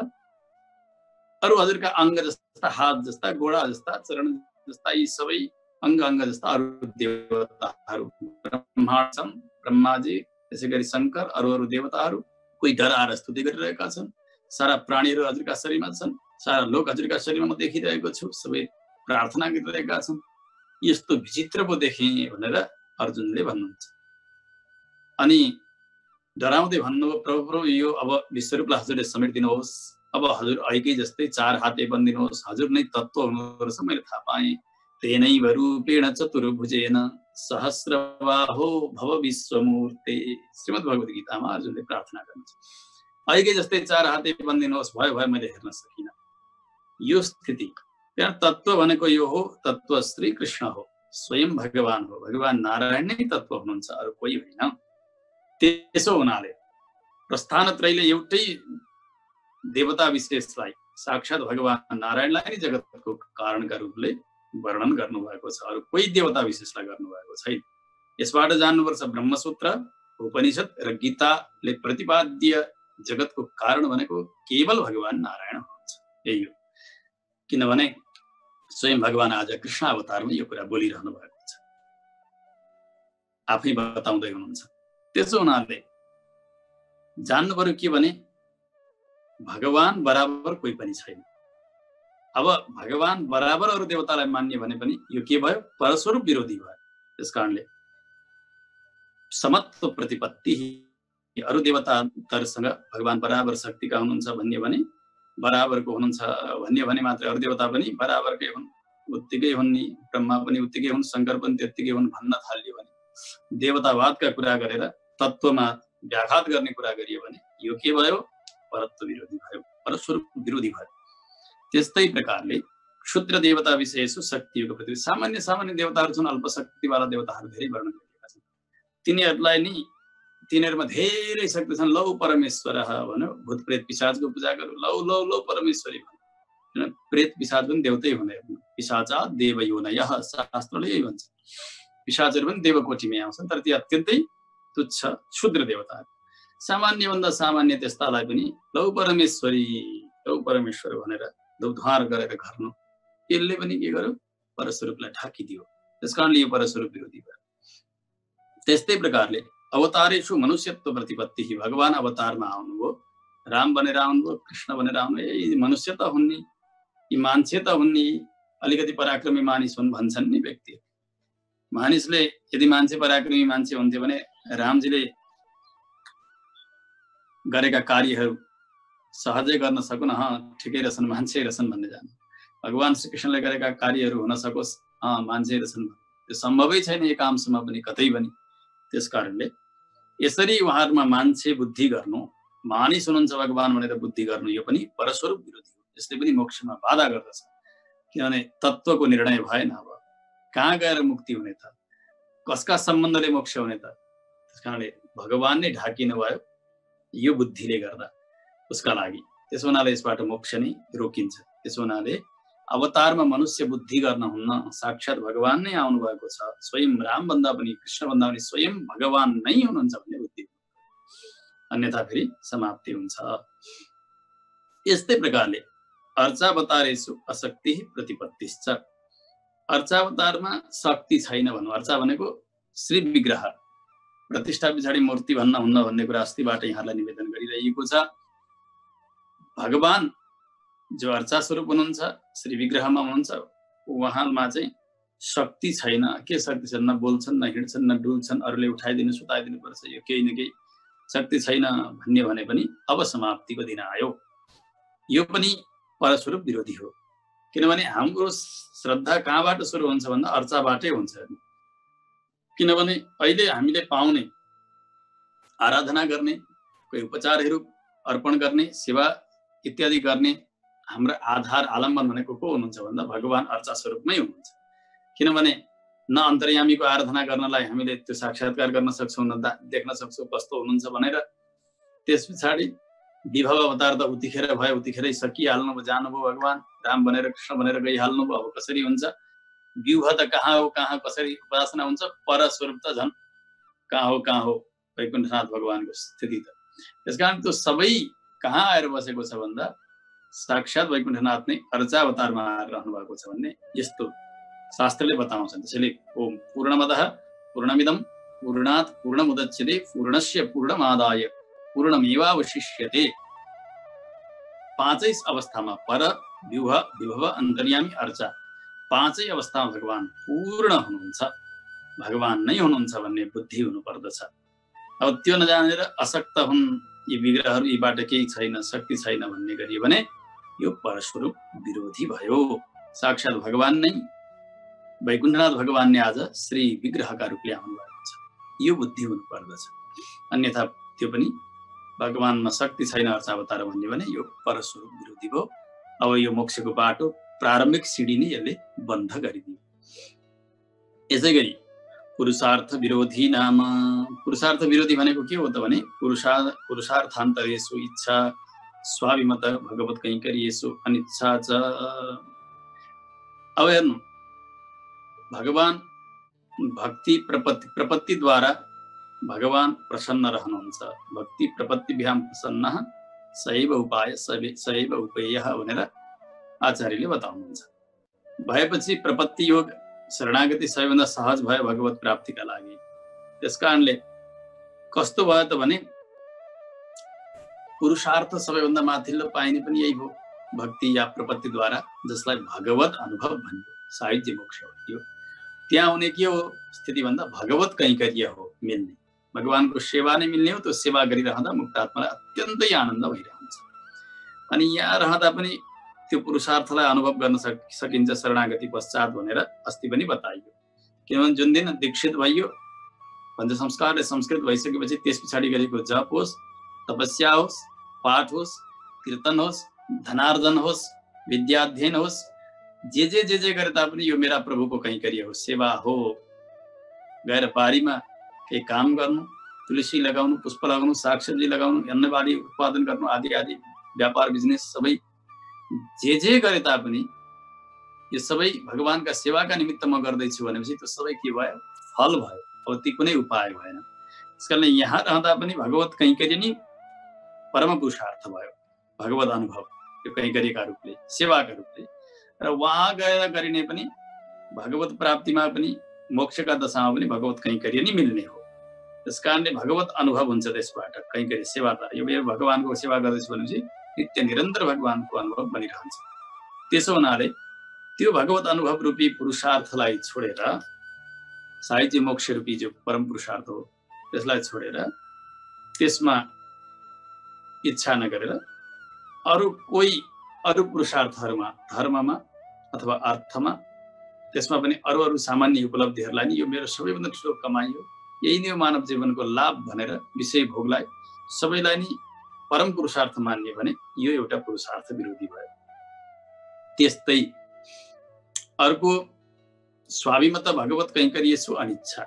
अरू हजुरका अङ्ग जस्ता, हात जस्ता, गोडा जस्ता, चरण जस्ता यी सबै अङ्ग अङ्ग जस्ता अरू देवताहरू ब्रह्माण्ड छन्, ब्रह्माजी, त्यसै गरी शङ्कर, अरू अरू देवताहरू कोही डराएर स्तुति गरिरहेका छन्। सारा प्राणीहरू हजुरका शरीरमा छन्, सारा लोक हजुरका शरीरमा म देखिरहेको छु, सबै प्रार्थना गरिरहेका छन्। यस्तो विचित्र पो देखेँ भनेर अर्जुनले भन्नुहुन्छ। अनि डराउँदै भन्नुभयो प्रभु प्रभु यो अब विश्वरूपलाई हजुरले समेटिदिनुहोस्, अब हजुर ऐकै जस्तै चार हाते बनिदिनुहोस्, हजुर नै तत्त्व हुनुहुँदो रहेछ मैले थाहा पाएँ। तेनैव रूपेण चतुर्भुजेन सहस्रबाहो भव विश्वमूर्ते। श्रीमद् भगवत गीतामा अर्जुनले प्रार्थना गर्नुहुन्छ ऐकै जस्तै चार हाते बनिदिनुहोस्, भयो भयो मैले हेर्न सकिनँ। यो स्थिति त्यहाँ तत्त्व भनेको यो हो, तत्त्व श्री कृष्ण हो, स्वयं भगवान हो। भगवान नारायण नै तत्त्व हुनुहुन्छ, अरू कोही होइन। त्यसो हुनाले प्रस्थान त्रयले एउटै देवता विशेषलाई साक्षात भगवान नारायणलाई नै जगतको कारणका रूपले वर्णन गर्नुभएको छ, अरू कोही देवता विशेषलाई गर्नुभएको छैन। यसबाट जान्नुपर्छ ब्रह्मसूत्र, उपनिषद र गीताले प्रतिपाद्य जगतको कारण भनेको केवल भगवान नारायण हुनुहुन्छ। यही हो, किनभने स्वयं भगवान आज कृष्ण अवतारमा यो कुरा बोलिरहनु भएको छ, आफै बताउँदै हुनुहुन्छ। त्यसो हुनाले जान्नु पर्यो के भने भगवान बराबर कोही पनि छैन। अब भगवान बराबर अरू देवतालाई मान्ने भने पनि यो के भयो, परस्वरूप विरोधी भयो। त्यसकारणले समत्व प्रतिपत्ति, अरू देवताहरूसँग भगवान बराबर शक्तिका हुनुहुन्छ भन्ने भने बराबरको हुनुहुन्छ भन्ने भने मात्रै अरू देवता पनि बराबरकै हुन्, उत्तिकै हुन् नि, ब्रह्मा पनि उत्तिकै हुन्, शङ्कर पनि त्यत्तिकै हुन् भन्न थालियो भने, देवतावादका कुरा गरेर तत्त्वमा व्याघात गर्ने कुरा गरियो भने यो के भयो, परत्व विरोधी भयो, परस्वरूप विरोधी भयो। त्यस्तै प्रकारले क्षुद्र देवता विशेषु शक्तिको प्रति सामान्य सामान्य देवताहरू छन्, अल्पशक्तिवाला देवताहरू धेरै वर्णन गरिएका छन्। तिनीहरूलाई नि तिनीहरूमा धेरै शक्ति छन्। लौ परमेश्वर भन्यो, भूत प्रेत पिशाचको पूजा गरौँ, लौ लौ लौ परमेश्वरी भन्यो। प्रेत पिशाच पनि देवतै हुने, पिशाचा देवयोनयः शास्त्रले यही भन्छ। पिशाचहरू पनि देवकोटीमै आउँछन्, तर ती अत्यन्तै तुच्छ क्षुद्र देवताहरू। सामान्यभन्दा सामान्य त्यस्तालाई पनि लौ परमेश्वरी लौ परमेश्वर भनेर धुवार गरेर घर्नु, यसले पनि के गर्यो, परस्वरूपलाई ढाकिदियो। त्यसकारणले यो परस्वरूप विरोधी भयो। त्यस्तै प्रकारले अवतारेषु मनुष्यत्व प्रतिपत्ति, भगवान अवतारमा आउनुभयो, राम बनेर आउनुभयो, कृष्ण बनेर आउनु, यी मनुष्य त हुन् नि, यी मान्छे त हुन् नि, अलिकति पराक्रमी मानिस हुन् भन्छन् नि व्यक्ति। मानिसले यदि मान्छे पराक्रमी मान्छे हुन्थ्यो भने रामजीले गरेका कार्यहरू सहजै गर्न सकुन्, अँ ठिकै रहेछन्, मान्छे रहेछन् भन्ने जानु। भगवान श्रीकृष्णले गरेका कार्यहरू हुन सकोस्, अँ मान्छे रहेछन्, त्यो सम्भवै छैन एक आमसम्म पनि, कतै पनि। त्यसकारणले यसरी उहाँहरूमा मान्छे बुद्धि गर्नु, मानिस हुनुहुन्छ भगवान भनेर बुद्धि गर्नु, यो पनि परस्वरूप विरोधी हो। यसले पनि मोक्षमा बाधा गर्दछ, किनभने तत्त्वको निर्णय भएन। अब कहाँ गएर मुक्ति हुने त, कसका सम्बन्धले मोक्ष हुने त? त्यसकारणले भगवान नै ढाकिनु भयो यो बुद्धिले गर्दा उसका लागि। त्यसो हुनाले यसबाट मोक्ष नै रोकिन्छ। त्यसो हुनाले अवतारमा मनुष्य बुद्धि गर्न हुन्न, साक्षात भगवान नै आउनु भएको छ। स्वयं राम भन्दा पनि कृष्ण भन्दा पनि स्वयं भगवान नै हुनुहुन्छ भन्ने बुद्धि, अन्यथा फेरि समाप्ति हुन्छ। यस्तै प्रकारले अर्चावतारेषु अशक्ति प्रतिपत्तिश्च, अर्चावतारमा शक्ति छैन भन्नु। अर्चा भनेको श्री विग्रह, प्रतिष्ठा पछाडि मूर्ति भन्न हुन्न भन्ने कुरा अस्तिबाट यहाँलाई निवेदन गरिरहेको छ। भगवान जो अर्चा स्वरूप हुनुहुन्छ, श्री विग्रहमा हुनुहुन्छ, उहाँमा चाहिँ शक्ति छैन। के शक्ति छैन? न बोल्छन्, न हिँड्छन्, न डुल्छन्, अरूले उठाइदिनु सुताइदिनु पर्छ, यो केही न केही शक्ति छैन भन्ने भने पनि अब समाप्तिको दिन आयो। यो पनि परस्वरूप विरोधी हो, किनभने हाम्रो श्रद्धा कहाँबाट सुरु हुन्छ भन्दा अर्चाबाटै हुन्छ। किनभने अहिले हामीले पाउने आराधना गर्ने, कोही उपचारहरू अर्पण गर्ने, सेवा इत्यादि गर्ने हाम्रो आधार आलम्बन भनेको को हुनुहुन्छ भन्दा भगवान अर्चा स्वरूपमै हुनुहुन्छ। किनभने न अन्तर्यामीको आराधना गर्नलाई हामीले त्यो साक्षात्कार गर्न सक्छौँ, न देख्न सक्छौँ कस्तो हुनुहुन्छ भनेर। त्यस पछाडि विभव अवतार त उतिखेर भयो, उतिखेरै सकिहाल्नु, जानुभयो भगवान, राम भनेर कृष्ण भनेर गइहाल्नुभयो। अब कसरी हुन्छ? व्यूह त कहाँ हो, कहाँ कसरी उपासना हुन्छ? परस्वरूप त झन् कहाँ हो कहाँ हो, वैकुण्ठनाथ भगवानको स्थिति त। त्यसकारण त्यो सबै कहाँ आएर बसेको छ भन्दा साक्षात वैकुण्ठनाथ नै अर्चा अवतारमा आएर रहनु भएको छ भन्ने यस्तो शास्त्रले बताउँछन्। त्यसैले ओम पूर्णमदः पूर्णमिदं पूर्णात् पूर्णमुदच्यते पूर्णस्य पूर्णमादाय पूर्णमेवावशिष्यते। पाँचै अवस्थामा पर, व्यूह, विभव, अन्तर्यामी, अर्चा, पाँचै अवस्थामा भगवान पूर्ण हुनुहुन्छ, भगवान नै हुनुहुन्छ भन्ने बुद्धि हुनुपर्दछ। अब त्यो नजानेर अशक्त हुन् यी विग्रहहरू, यीबाट केही छैन, शक्ति छैन भन्ने गरियो भने यो परस्वरूप विरोधी भयो। साक्षात भगवान नै, वैकुण्ठनाथ भगवान नै आज श्री विग्रहका रूपले आउनु भएको छ, यो बुद्धि हुनुपर्दछ। अन्यथा त्यो पनि भगवानमा शक्ति छैन अर्चावतार भन्ने भने यो परस्वरूप विरोधी भयो। अब यो मोक्षको बाटो प्रारम्भिक सिडी नै यसले बन्द गरिदियो। यसै गरी पुरुषार्थ विरोधी नाम, पुरुषार्थ विरोधी भनेको के हो त भने पुरुषा पुरुषार्थान्तरेषु इच्छा स्वाभिमत भगवत कैंकर्येषु अनिच्छा च। अब हेर्नु, भगवान भक्ति प्रपत्ति प्रपत्ति द्वारा भगवान प्रसन्न रहनुहुन्छ। भक्ति प्रपत्तिभ्याम प्रसन्न सैव उपाय सैव उपेय भनेर आचार्यले बताउनुहुन्छ। भएपछि प्रपत्ति योग शरणागति सबैभन्दा सहज भयो भगवत प्राप्तिका लागि। त्यसकारणले कस्तो भयो त भने पुरुषार्थ सबैभन्दा माथिल्लो पाइने पनि यही हो, भक्ति या प्रपत्तिद्वारा, जसलाई भगवत अनुभव भनियो, साहित्य मोक्ष हो। त्यहाँ हुने के हो स्थिति भन्दा भगवत कैंकर्य हो मिल्ने, भगवानको सेवा नै मिल्ने हो। त्यो सेवा गरिरहँदा मुक्तात्मालाई अत्यन्तै आनन्द भइरहन्छ। अनि यहाँ रहँदा पनि त्यो पुरुषार्थलाई अनुभव गर्न सकिन्छ शरणागति पश्चात भनेर अस्ति पनि बताइयो। किनभने जुन दिन दीक्षित भइयो, पञ्च संस्कारले संस्कृत भइसकेपछि त्यस पछाडि गरेको जप होस्, तपस्या होस्, पाठ होस्, कीर्तन होस्, धनार्जन होस्, विद्याध्ययन होस्, जे जे जे जे गरे तापनि यो मेरा प्रभुको कैंकर्य हो, सेवा हो। गएर बारीमा केही काम गर्नु, तुलसी लगाउनु, पुष्प लगाउनु, सागसब्जी लगाउनु, अन्नबाली उत्पादन गर्नु, आदि आदि व्यापार बिजनेस सबै जे जे गरे तापनि यो सबै भगवानका सेवाका निमित्त म गर्दैछु भनेपछि त्यो सबै के भयो, फल भयो, अब ती कुनै उपाय भएन। त्यसकारणले यहाँ रहँदा पनि भगवत कैंकर्य नै परम पुरुषार्थ भयो, भगवत अनुभव यो कैंकर्यका रूपले, सेवाका रूपले। र वहाँ गएर गरिने पनि भगवत प्राप्तिमा पनि मोक्षका दशामा पनि भगवत कैंकर्य नै मिल्ने हो। त्यसकारणले भगवत अनुभव हुन्छ त्यसबाट, कैंकर्य सेवाद्वारा। यो मेरो भगवानको सेवा गर्दैछु भनेपछि नित्य निरन्तर भगवानको अनुभव बनिरहन्छ। त्यसो हुनाले त्यो भगवत अनुभव रूपी पुरुषार्थलाई छोडेर, साहित्य मोक्ष रूपी जो परम पुरुषार्थ हो त्यसलाई छोडेर, त्यसमा इच्छा नगरेर अरू कोही अरू पुरुषार्थहरूमा, धर्ममा अथवा अर्थमा, त्यसमा पनि अरू अरू सामान्य उपलब्धिहरूलाई नि यो मेरो सबैभन्दा ठुलो कमाइ हो, यही नै हो मानव जीवनको लाभ भनेर विषय भोगलाई सबैलाई नि परम पुरुषार्थ मान्ने भने यो एउटा पुरुषार्थ विरोधी भयो। त्यस्तै अर्को स्वाभिमत भगवत कैंकर्येषु अनिच्छा।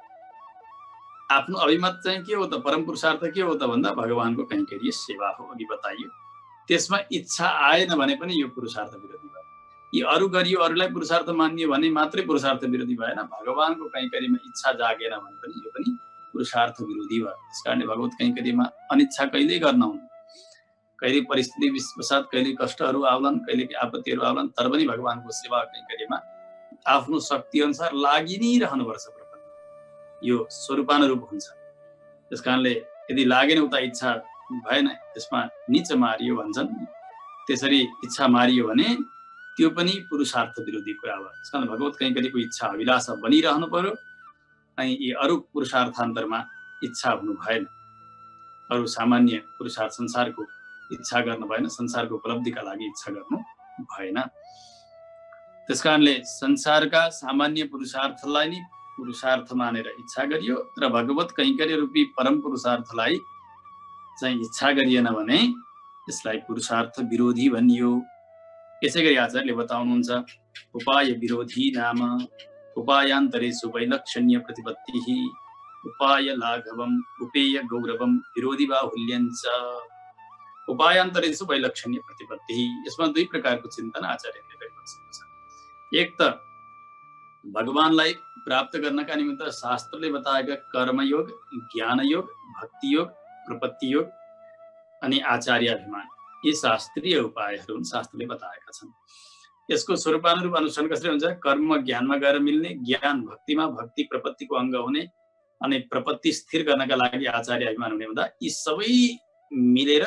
आफ्नो अभिमत चाहिँ के हो त, परम पुरुषार्थ के हो त भन्दा भगवानको कैंकर्य सेवा हो, अघि बताइयो। त्यसमा इच्छा आएन भने पनि यो पुरुषार्थ विरोधी भयो। यी अरू गरियो, अरूलाई पुरुषार्थ मानियो भने मात्रै पुरुषार्थ विरोधी भएन, भगवानको कैंकर्यमा इच्छा जागेन भने पनि यो पनि पुरुषार्थ विरोधी भयो। त्यसकारणले भगवत कैंकर्यमा अनिच्छा कहिल्यै गर्न हुन्न। कहिले परिस्थिति विवशात कहिले कष्टहरू आउलान्, कहिले आपत्तिहरू आउलान्, तर पनि भगवानको सेवा कैंकर्यमा आफ्नो शक्ति अनुसार लागि नै रहनुपर्छ। यो स्वरूपानुरूप हुन्छ। त्यसकारणले यदि लागेन उता इच्छा भएन, त्यसमा निच मारियो भन्छन्, त्यसरी इच्छा मारियो भने त्यो पनि पुरुषार्थ विरोधी कुरा हो। त्यसकारण भगवत कैंकर्यको इच्छा अभिलाषा बनिरहनु पर्यो। अनि यी अरू पुरुषार्थान्तरमा इच्छा हुनु भएन, अरू सामान्य पुरुषार्थ संसारको इच्छा गर्नु भएन, संसारको उपलब्धिका लागि इच्छा गर्नु भएन। त्यसकारणले संसारका सामान्य पुरुषार्थलाई नि पुरुषार्थ मानेर इच्छा गरियो, र भगवत कैंकर्य रूपी परम पुरुषार्थलाई चाहिँ इच्छा गरिएन भने यसलाई पुरुषार्थ विरोधी भनियो। यसै गरी आचार्यले बताउनुहुन्छ, उपाय विरोधी नाम उपायान्तरेषु वैलक्षण्य प्रतिपत्तिः उपाय लाघवम् उपेय गौरवम् विरोधी बाहुल्यञ्च। उपायान्तरेषु वैलक्षण्य प्रतिपत्तिः, यसमा दुई प्रकारको चिन्तन आचार्यले गरेको छ। एक त भगवानलाई प्राप्त गर्नका निमित्त शास्त्रले बताएका कर्मयोग, ज्ञानयोग, भक्ति योग, प्रपत्ति योग अनि आचार्याभिमान, यी शास्त्रीय उपायहरू शास्त्रले बताएका छन्। यसको स्वरूपानुरूप अनुसरण कसरी हुन्छ? कर्म ज्ञानमा गएर मिल्ने, ज्ञान भक्तिमा, भक्ति प्रपत्तिको अङ्ग हुने, अनि प्रपत्ति स्थिर गर्नका लागि आचार्याभिमान हुने हुँदा यी सबै मिलेर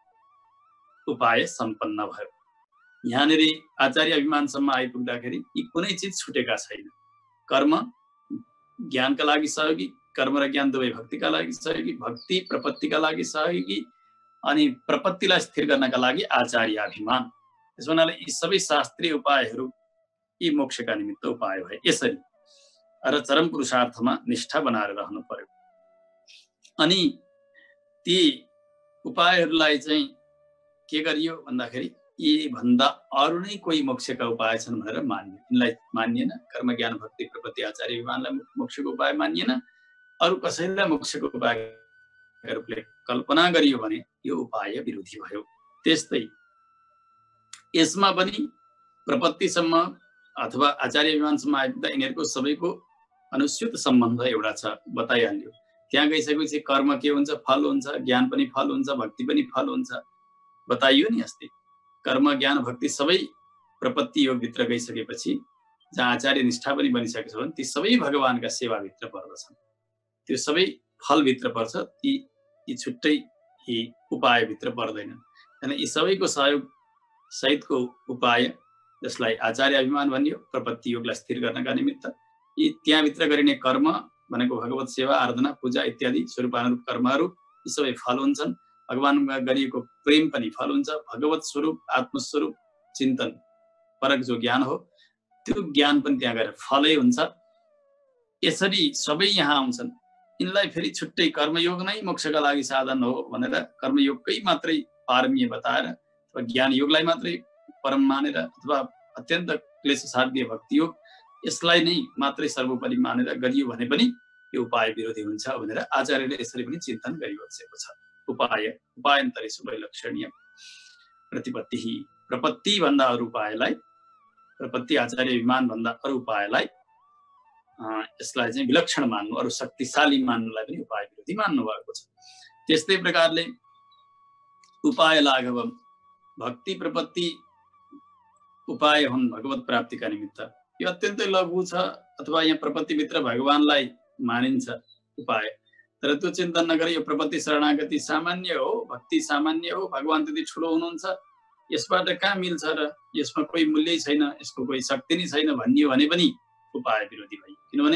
उपाय सम्पन्न भयो। यहाँनिर आचार्य अभिमानसम्म आइपुग्दाखेरि यी कुनै चिज छुटेका छैन। कर्म ज्ञानका लागि सहयोगी, कर्म र ज्ञान दुवै भक्तिका लागि सहयोगी, भक्ति प्रपत्तिका लागि सहयोगी, अनि प्रपत्तिलाई स्थिर गर्नका लागि आचार्य अभिमान। त्यसो हुनाले यी सबै शास्त्रीय उपायहरू यी मोक्षका निमित्त उपाय भए। यसरी र चरम पुरुषार्थमा निष्ठा बनाएर रहनु पर्यो। अनि ती उपायहरूलाई चाहिँ के गरियो भन्दाखेरि यी भन्दा अरू नै कोही मोक्षका उपाय छन् भनेर मानियो। यिनलाई मानिएन, कर्म ज्ञान भक्ति प्रपत्ति आचार्य अभिमानलाई मोक्षको उपाय मानिएन, अरू कसैलाई मोक्षको उपायका रूपले कल्पना गरियो भने यो उपाय विरोधी भयो। त्यस्तै यसमा पनि प्रपत्तिसम्म अथवा आचार्य अभिमानसम्म आइपुग्दा यिनीहरूको सबैको अनुस्यूत सम्बन्ध एउटा छ, बताइहाल्यो। त्यहाँ गइसकेपछि कर्म के हुन्छ, फल हुन्छ, ज्ञान पनि फल हुन्छ, भक्ति पनि फल हुन्छ बताइयो नि अस्ति। कर्म ज्ञान भक्ति सबै प्रपत्ति योग भित्र गइसकेपछि जहाँ आचार्य निष्ठा पनि बनिसकेको छ भने ती सबै भगवानका सेवा भित्र पर्दछन्। त्यो सबै फल भित्र पर्छ, ती यी छुट्टै यी उपाय भित्र पर्दैन। अनि यी सबैको सहयोग सहितको उपाय जसलाई आचार्य अभिमान भनियो, प्रपत्ति योगलाई स्थिर गर्नका निमित्त यी त्यहाँभित्र गरिने कर्म भनेको भगवत सेवा, आराधना, पूजा इत्यादि स्वरूपानुरूप कर्महरू यी सबै फल हुन्छन्। भगवानमा गरिएको प्रेम पनि फल हुन्छ। भगवत स्वरूप, आत्मस्वरूप चिन्तन परक जो ज्ञान हो त्यो ज्ञान पनि त्यहाँ गएर फलै हुन्छ। यसरी सबै यहाँ आउँछन्। यिनलाई फेरि छुट्टै कर्मयोग नै मोक्षका लागि साधन हो भनेर कर्मयोगकै मात्रै पारमीय बताएर अथवा ज्ञान योगलाई मात्रै परम मानेर अथवा अत्यन्त क्लेश साध्य भक्ति योग यसलाई नै मात्रै सर्वोपरि मानेर गरियो भने पनि यो उपाय विरोधी हुन्छ भनेर आचार्यले यसरी पनि चिन्तन गरिबसेको छ। उपाय उपायन्तरेषु वैलक्षण्य प्रतिपत्ति प्रपत्ति भन्दा अरू उपायलाई, प्रपत्ति आचार्य अभिमान भन्दा अरू उपायलाई यसलाई चाहिँ विलक्षण मान्नु, अरू शक्तिशाली मान्नुलाई पनि उपाय विरोधी मान्नु भएको छ। त्यस्तै प्रकारले उपाय लाघवम, भक्ति प्रपत्ति उपाय हुन् भगवत प्राप्तिका निमित्त। यो अत्यन्तै लघु छ अथवा यहाँ प्रपत्तिभित्र भगवानलाई मानिन्छ उपाय, तर त्यो चिन्तन नगरी यो प्रपत्ति शरणागति सामान्य हो, भक्ति सामान्य हो, भगवान त्यति ठुलो हुनुहुन्छ, यसबाट कहाँ मिल्छ र यसमा कोही मूल्यै छैन, यसको कोही शक्ति नै छैन भनियो भने पनि उपाय विरोधी भयो। किनभने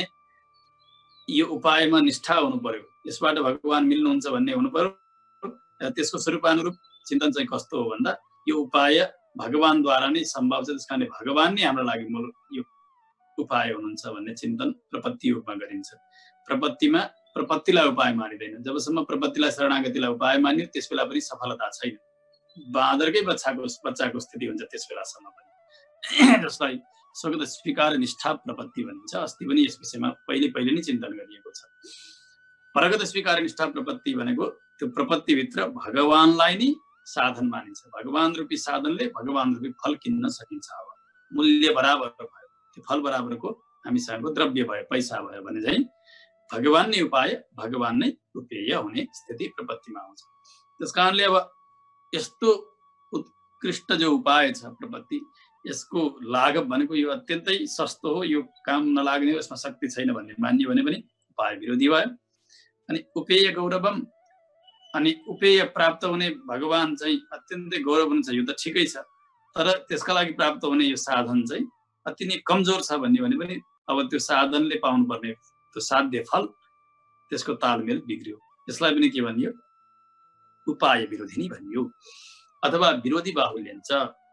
यो उपायमा निष्ठा हुनु पर्यो, यसबाट भगवान मिल्नुहुन्छ भन्ने हुनु पर्यो। त्यसको स्वरूपानुरूप चिन्तन चाहिँ कस्तो हो भन्दा यो उपाय भगवानद्वारा नै सम्भव छ, त्यस कारणले भगवान नै हाम्रो लागि मूल यो उपाय हुनुहुन्छ भन्ने चिन्तन प्रपत्ति योगमा गरिन्छ। प्रपत्तिमा प्रपत्तिलाई उपाय मानिँदैन। जबसम्म प्रपत्तिलाई शरणागतिलाई उपाय मानियो त्यस बेला पनि सफलता छैन। बाँदरकै बच्चाको बच्चाको स्थिति हुन्छ त्यस बेलासम्म पनि, जसलाई स्वगत स्वीकार निष्ठा प्रपत्ति भनिन्छ। अस्ति पनि यस विषयमा पहिले पहिले नै चिन्तन गरिएको छ। परगत स्वीकार निष्ठा प्रपत्ति भनेको त्यो प्रपत्तिभित्र भगवानलाई नै साधन मानिन्छ। भगवान रूपी साधनले भगवान रूपी फल किन्न सकिन्छ। अब मूल्य बराबर भयो, त्यो फल बराबरको हामीसँगको द्रव्य भयो, पैसा भयो भने चाहिँ भगवान नै उपाय, भगवान नै उपेय हुने स्थिति प्रपत्तिमा आउँछ। त्यस कारणले अब यस्तो उत्कृष्ट जो उपाय छ प्रपत्ति, यसको लाघव भनेको यो अत्यन्तै सस्तो हो, यो काम नलाग्ने हो, यसमा शक्ति छैन भन्ने मानियो भने पनि उपाय विरोधी भयो। अनि उपेय गौरवम, अनि उपेय प्राप्त हुने भगवान चाहिँ अत्यन्तै गौरव हुन्छ, यो त ठिकै छ, तर त्यसका लागि प्राप्त हुने यो साधन चाहिँ अति नै कमजोर छ भन्ने भने पनि अब त्यो साधनले पाउनुपर्ने त्यो साध्य फल त्यसको तालमेल बिग्रियो। यसलाई पनि के भनियो, उपाय विरोधी नै भनियो अथवा विरोधी बाहुल्यञ्च।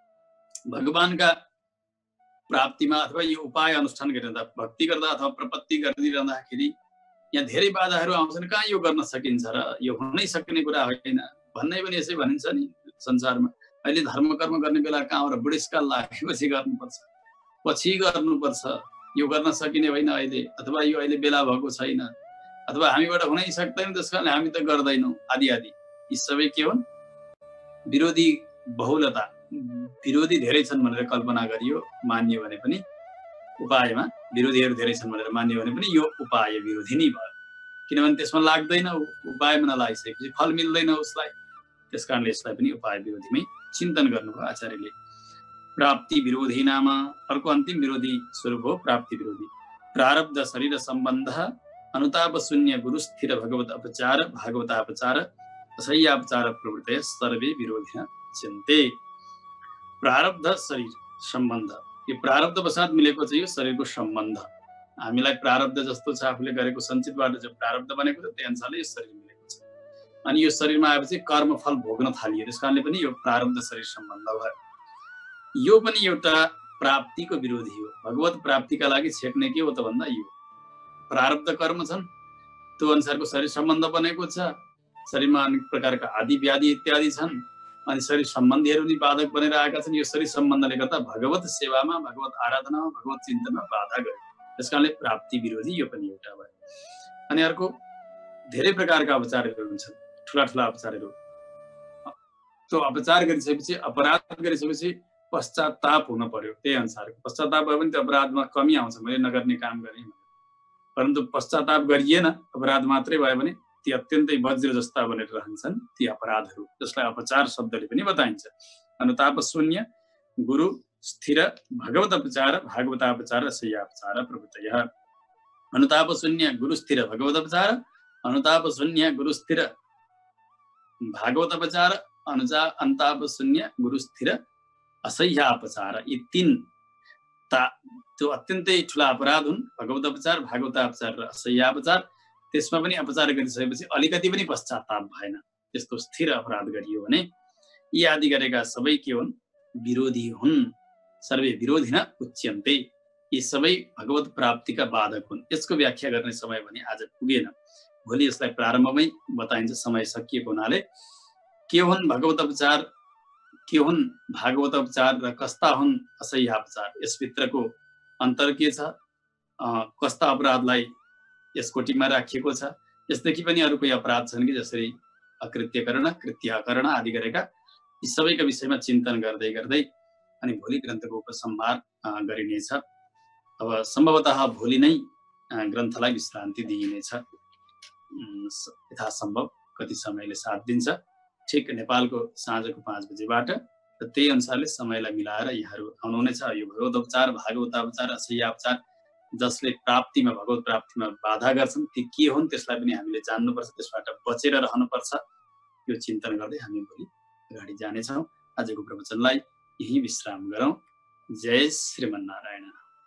भगवानका प्राप्तिमा अथवा यो उपाय अनुष्ठान गरिरहँदा, भक्ति गर्दा अथवा प्रपत्ति गरिरहँदाखेरि यहाँ धेरै बाधाहरू आउँछन्। कहाँ यो गर्न सकिन्छ र, यो हुनै सक्ने कुरा होइन भन्नै पनि यसै भनिन्छ नि संसारमा। अहिले धर्म कर्म गर्ने बेला कहाँ र बुढेसकाल लागेपछि गर्नुपर्छ, पछि गर्नुपर्छ, यो गर्न सकिने होइन अहिले, अथवा यो अहिले बेला भएको छैन, अथवा हामीबाट हुनै सक्दैन त्यस कारणले हामी त गर्दैनौँ आदि आदि। यी सबै के हुन्, विरोधी बहुलता, विरोधी धेरै छन् भनेर कल्पना गरियो मानियो भने पनि उपायमा विरोधीहरू धेरै छन् भनेर मानियो भने पनि यो उपाय विरोधी नै भयो। किनभने त्यसमा लाग्दैन, उपायमा नलागिसकेपछि फल मिल्दैन उसलाई। त्यस कारणले यसलाई पनि उपाय विरोधीमै चिन्तन गर्नुभयो आचार्यले। प्राप्ति विरोधी नाम अर्को अन्तिम विरोधी स्वरूप हो प्राप्ति विरोधी। प्रारब्ध शरीर सम्बन्ध अनुताप शून्य गुरु स्थिर भगवत अपचार भागवतापचार असह्यापचार प्रवृत्ति सर्वे विरोधिन चिन्ते। प्रारब्ध शरीर सम्बन्ध, यो प्रारब्ध बसात मिलेको चाहिँ यो शरीरको सम्बन्ध। हामीलाई प्रारब्ध जस्तो छ, आफूले गरेको सञ्चितबाट जो प्रारब्ध बनेको छ त्यही अनुसारले यो शरीर मिलेको छ। अनि यो शरीरमा आएपछि कर्म फल भोग्न थालियो, त्यस कारणले पनि यो प्रारब्ध शरीर सम्बन्ध भयो। यो पनि एउटा प्राप्तिको विरोधी हो। भगवत प्राप्तिका लागि छेक्ने के हो त भन्दा यो प्रारब्ध कर्म छन्, त्यो अनुसारको शरीर सम्बन्ध बनेको छ। शरीरमा अनेक प्रकारका आदि व्याधि इत्यादि छन्, अनि शरीर सम्बन्धीहरू नि बाधक बनेर आएका छन्। यो शरीर सम्बन्धले गर्दा भगवत सेवामा, भगवत आराधनामा, भगवत चिन्तनमा बाधा गर्यो। त्यस कारणले प्राप्ति विरोधी यो पनि एउटा भयो। अनि अर्को धेरै प्रकारका अपचारहरू हुन्छन्, ठुला ठुला अपचारहरू। त्यो अपचार गरिसकेपछि, अपराध गरिसकेपछि पश्चाताप हुन पर्यो। त्यही अनुसार पश्चाताप भयो भने त्यो अपराधमा कमी आउँछ, मैले नगर्ने काम गरेँ। परन्तु पश्चाताप गरिएन, अपराध मात्रै भयो भने ती अत्यन्तै वज्र जस्ता बनेर रहन्छन् ती अपराधहरू, जसलाई अपचार शब्दले पनि बताइन्छ। अनुताप शून्य गुरु स्थिर भगवतपचार भागवतापचार शय्यापचार प्रभृतयः। अनुताप शून्य गुरु स्थिर भगवतपचार, अनुताप शून्य गुरु स्थिर भागवतपचार, अनुजा अन्ताप शून्य गुरु स्थिर असह्यापचार। यी तीन ता त्यो अत्यन्तै ठुला अपराध हुन्, भगवतपचार, भागवतापचार र असह्यापचार। त्यसमा पनि अपचार गरिसकेपछि अलिकति पनि पश्चाताप भएन, त्यस्तो स्थिर अपराध गरियो भने यी आदि गरेका सबै के हुन्? विरोधी हुन्। सर्वे विरोधी न उच्यन्ते। यी सबै भगवत प्राप्तिका बाधक हुन्। यसको व्याख्या गर्ने समय भने आज पुगेन, भोलि यसलाई प्रारम्भमै बताइन्छ, समय सकिएको हुनाले। के हुन् भगवतपचार, के हुन् भागवतपचार र कस्ता हुन् असह्यापचार, यसभित्रको अन्तर के छ, कस्ता अपराधलाई यस कोटीमा राखिएको छ। यसदेखि पनि अरू कोही अपराध छन् कि जसरी अकृत्यकरण, कृत्याकरण आदि गरेका, यी सबैका विषयमा चिन्तन गर्दै गर्दै अनि भोलि ग्रन्थको उपसंहार गरिनेछ। अब सम्भवतः भोलि नै ग्रन्थलाई विश्रान्ति दिइनेछ, यथासम्भव कति समयले साथ दिन्छ। ठिक नेपालको साँझको पाँच बजेबाट र त्यही अनुसारले समयलाई मिलाएर यहाँहरू आउनुहुनेछ। यो भगवतोपचार, भागवतापचार, असह्यापचार जसले प्राप्तिमा, भगवत प्राप्तिमा बाधा गर्छन् ती के हुन् त्यसलाई पनि हामीले जान्नुपर्छ, त्यसबाट बचेर रहनुपर्छ। यो चिन्तन गर्दै हामी भोलि अगाडि जानेछौँ। आजको प्रवचनलाई यही विश्राम गरौँ। जय श्रीमन्नारायण।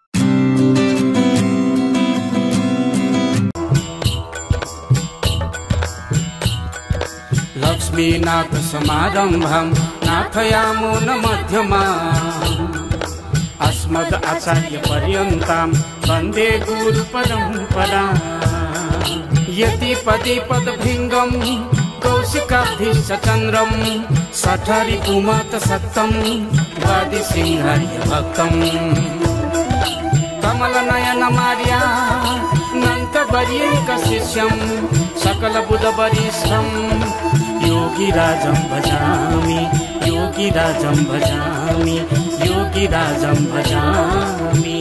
लक्ष्मीनाथ समारम्भं नाथयामो न मध्यमाम् अस्मद् आचार्य पर्यन्तां वन्दे गुरु परम्पराम्। यति पदे पदभृङ्गं कौशिकाब्धिश्च चन्द्रं सठरि पुमत सत्तं वादि सिंहर्य भक्तं। कमलनयन मार्या नन्तवर्यैक शिष्यं सकलबुधवरिष्ठं योगिराजं भजामि, योगिराजं भजामि, योगिराजं भजामि।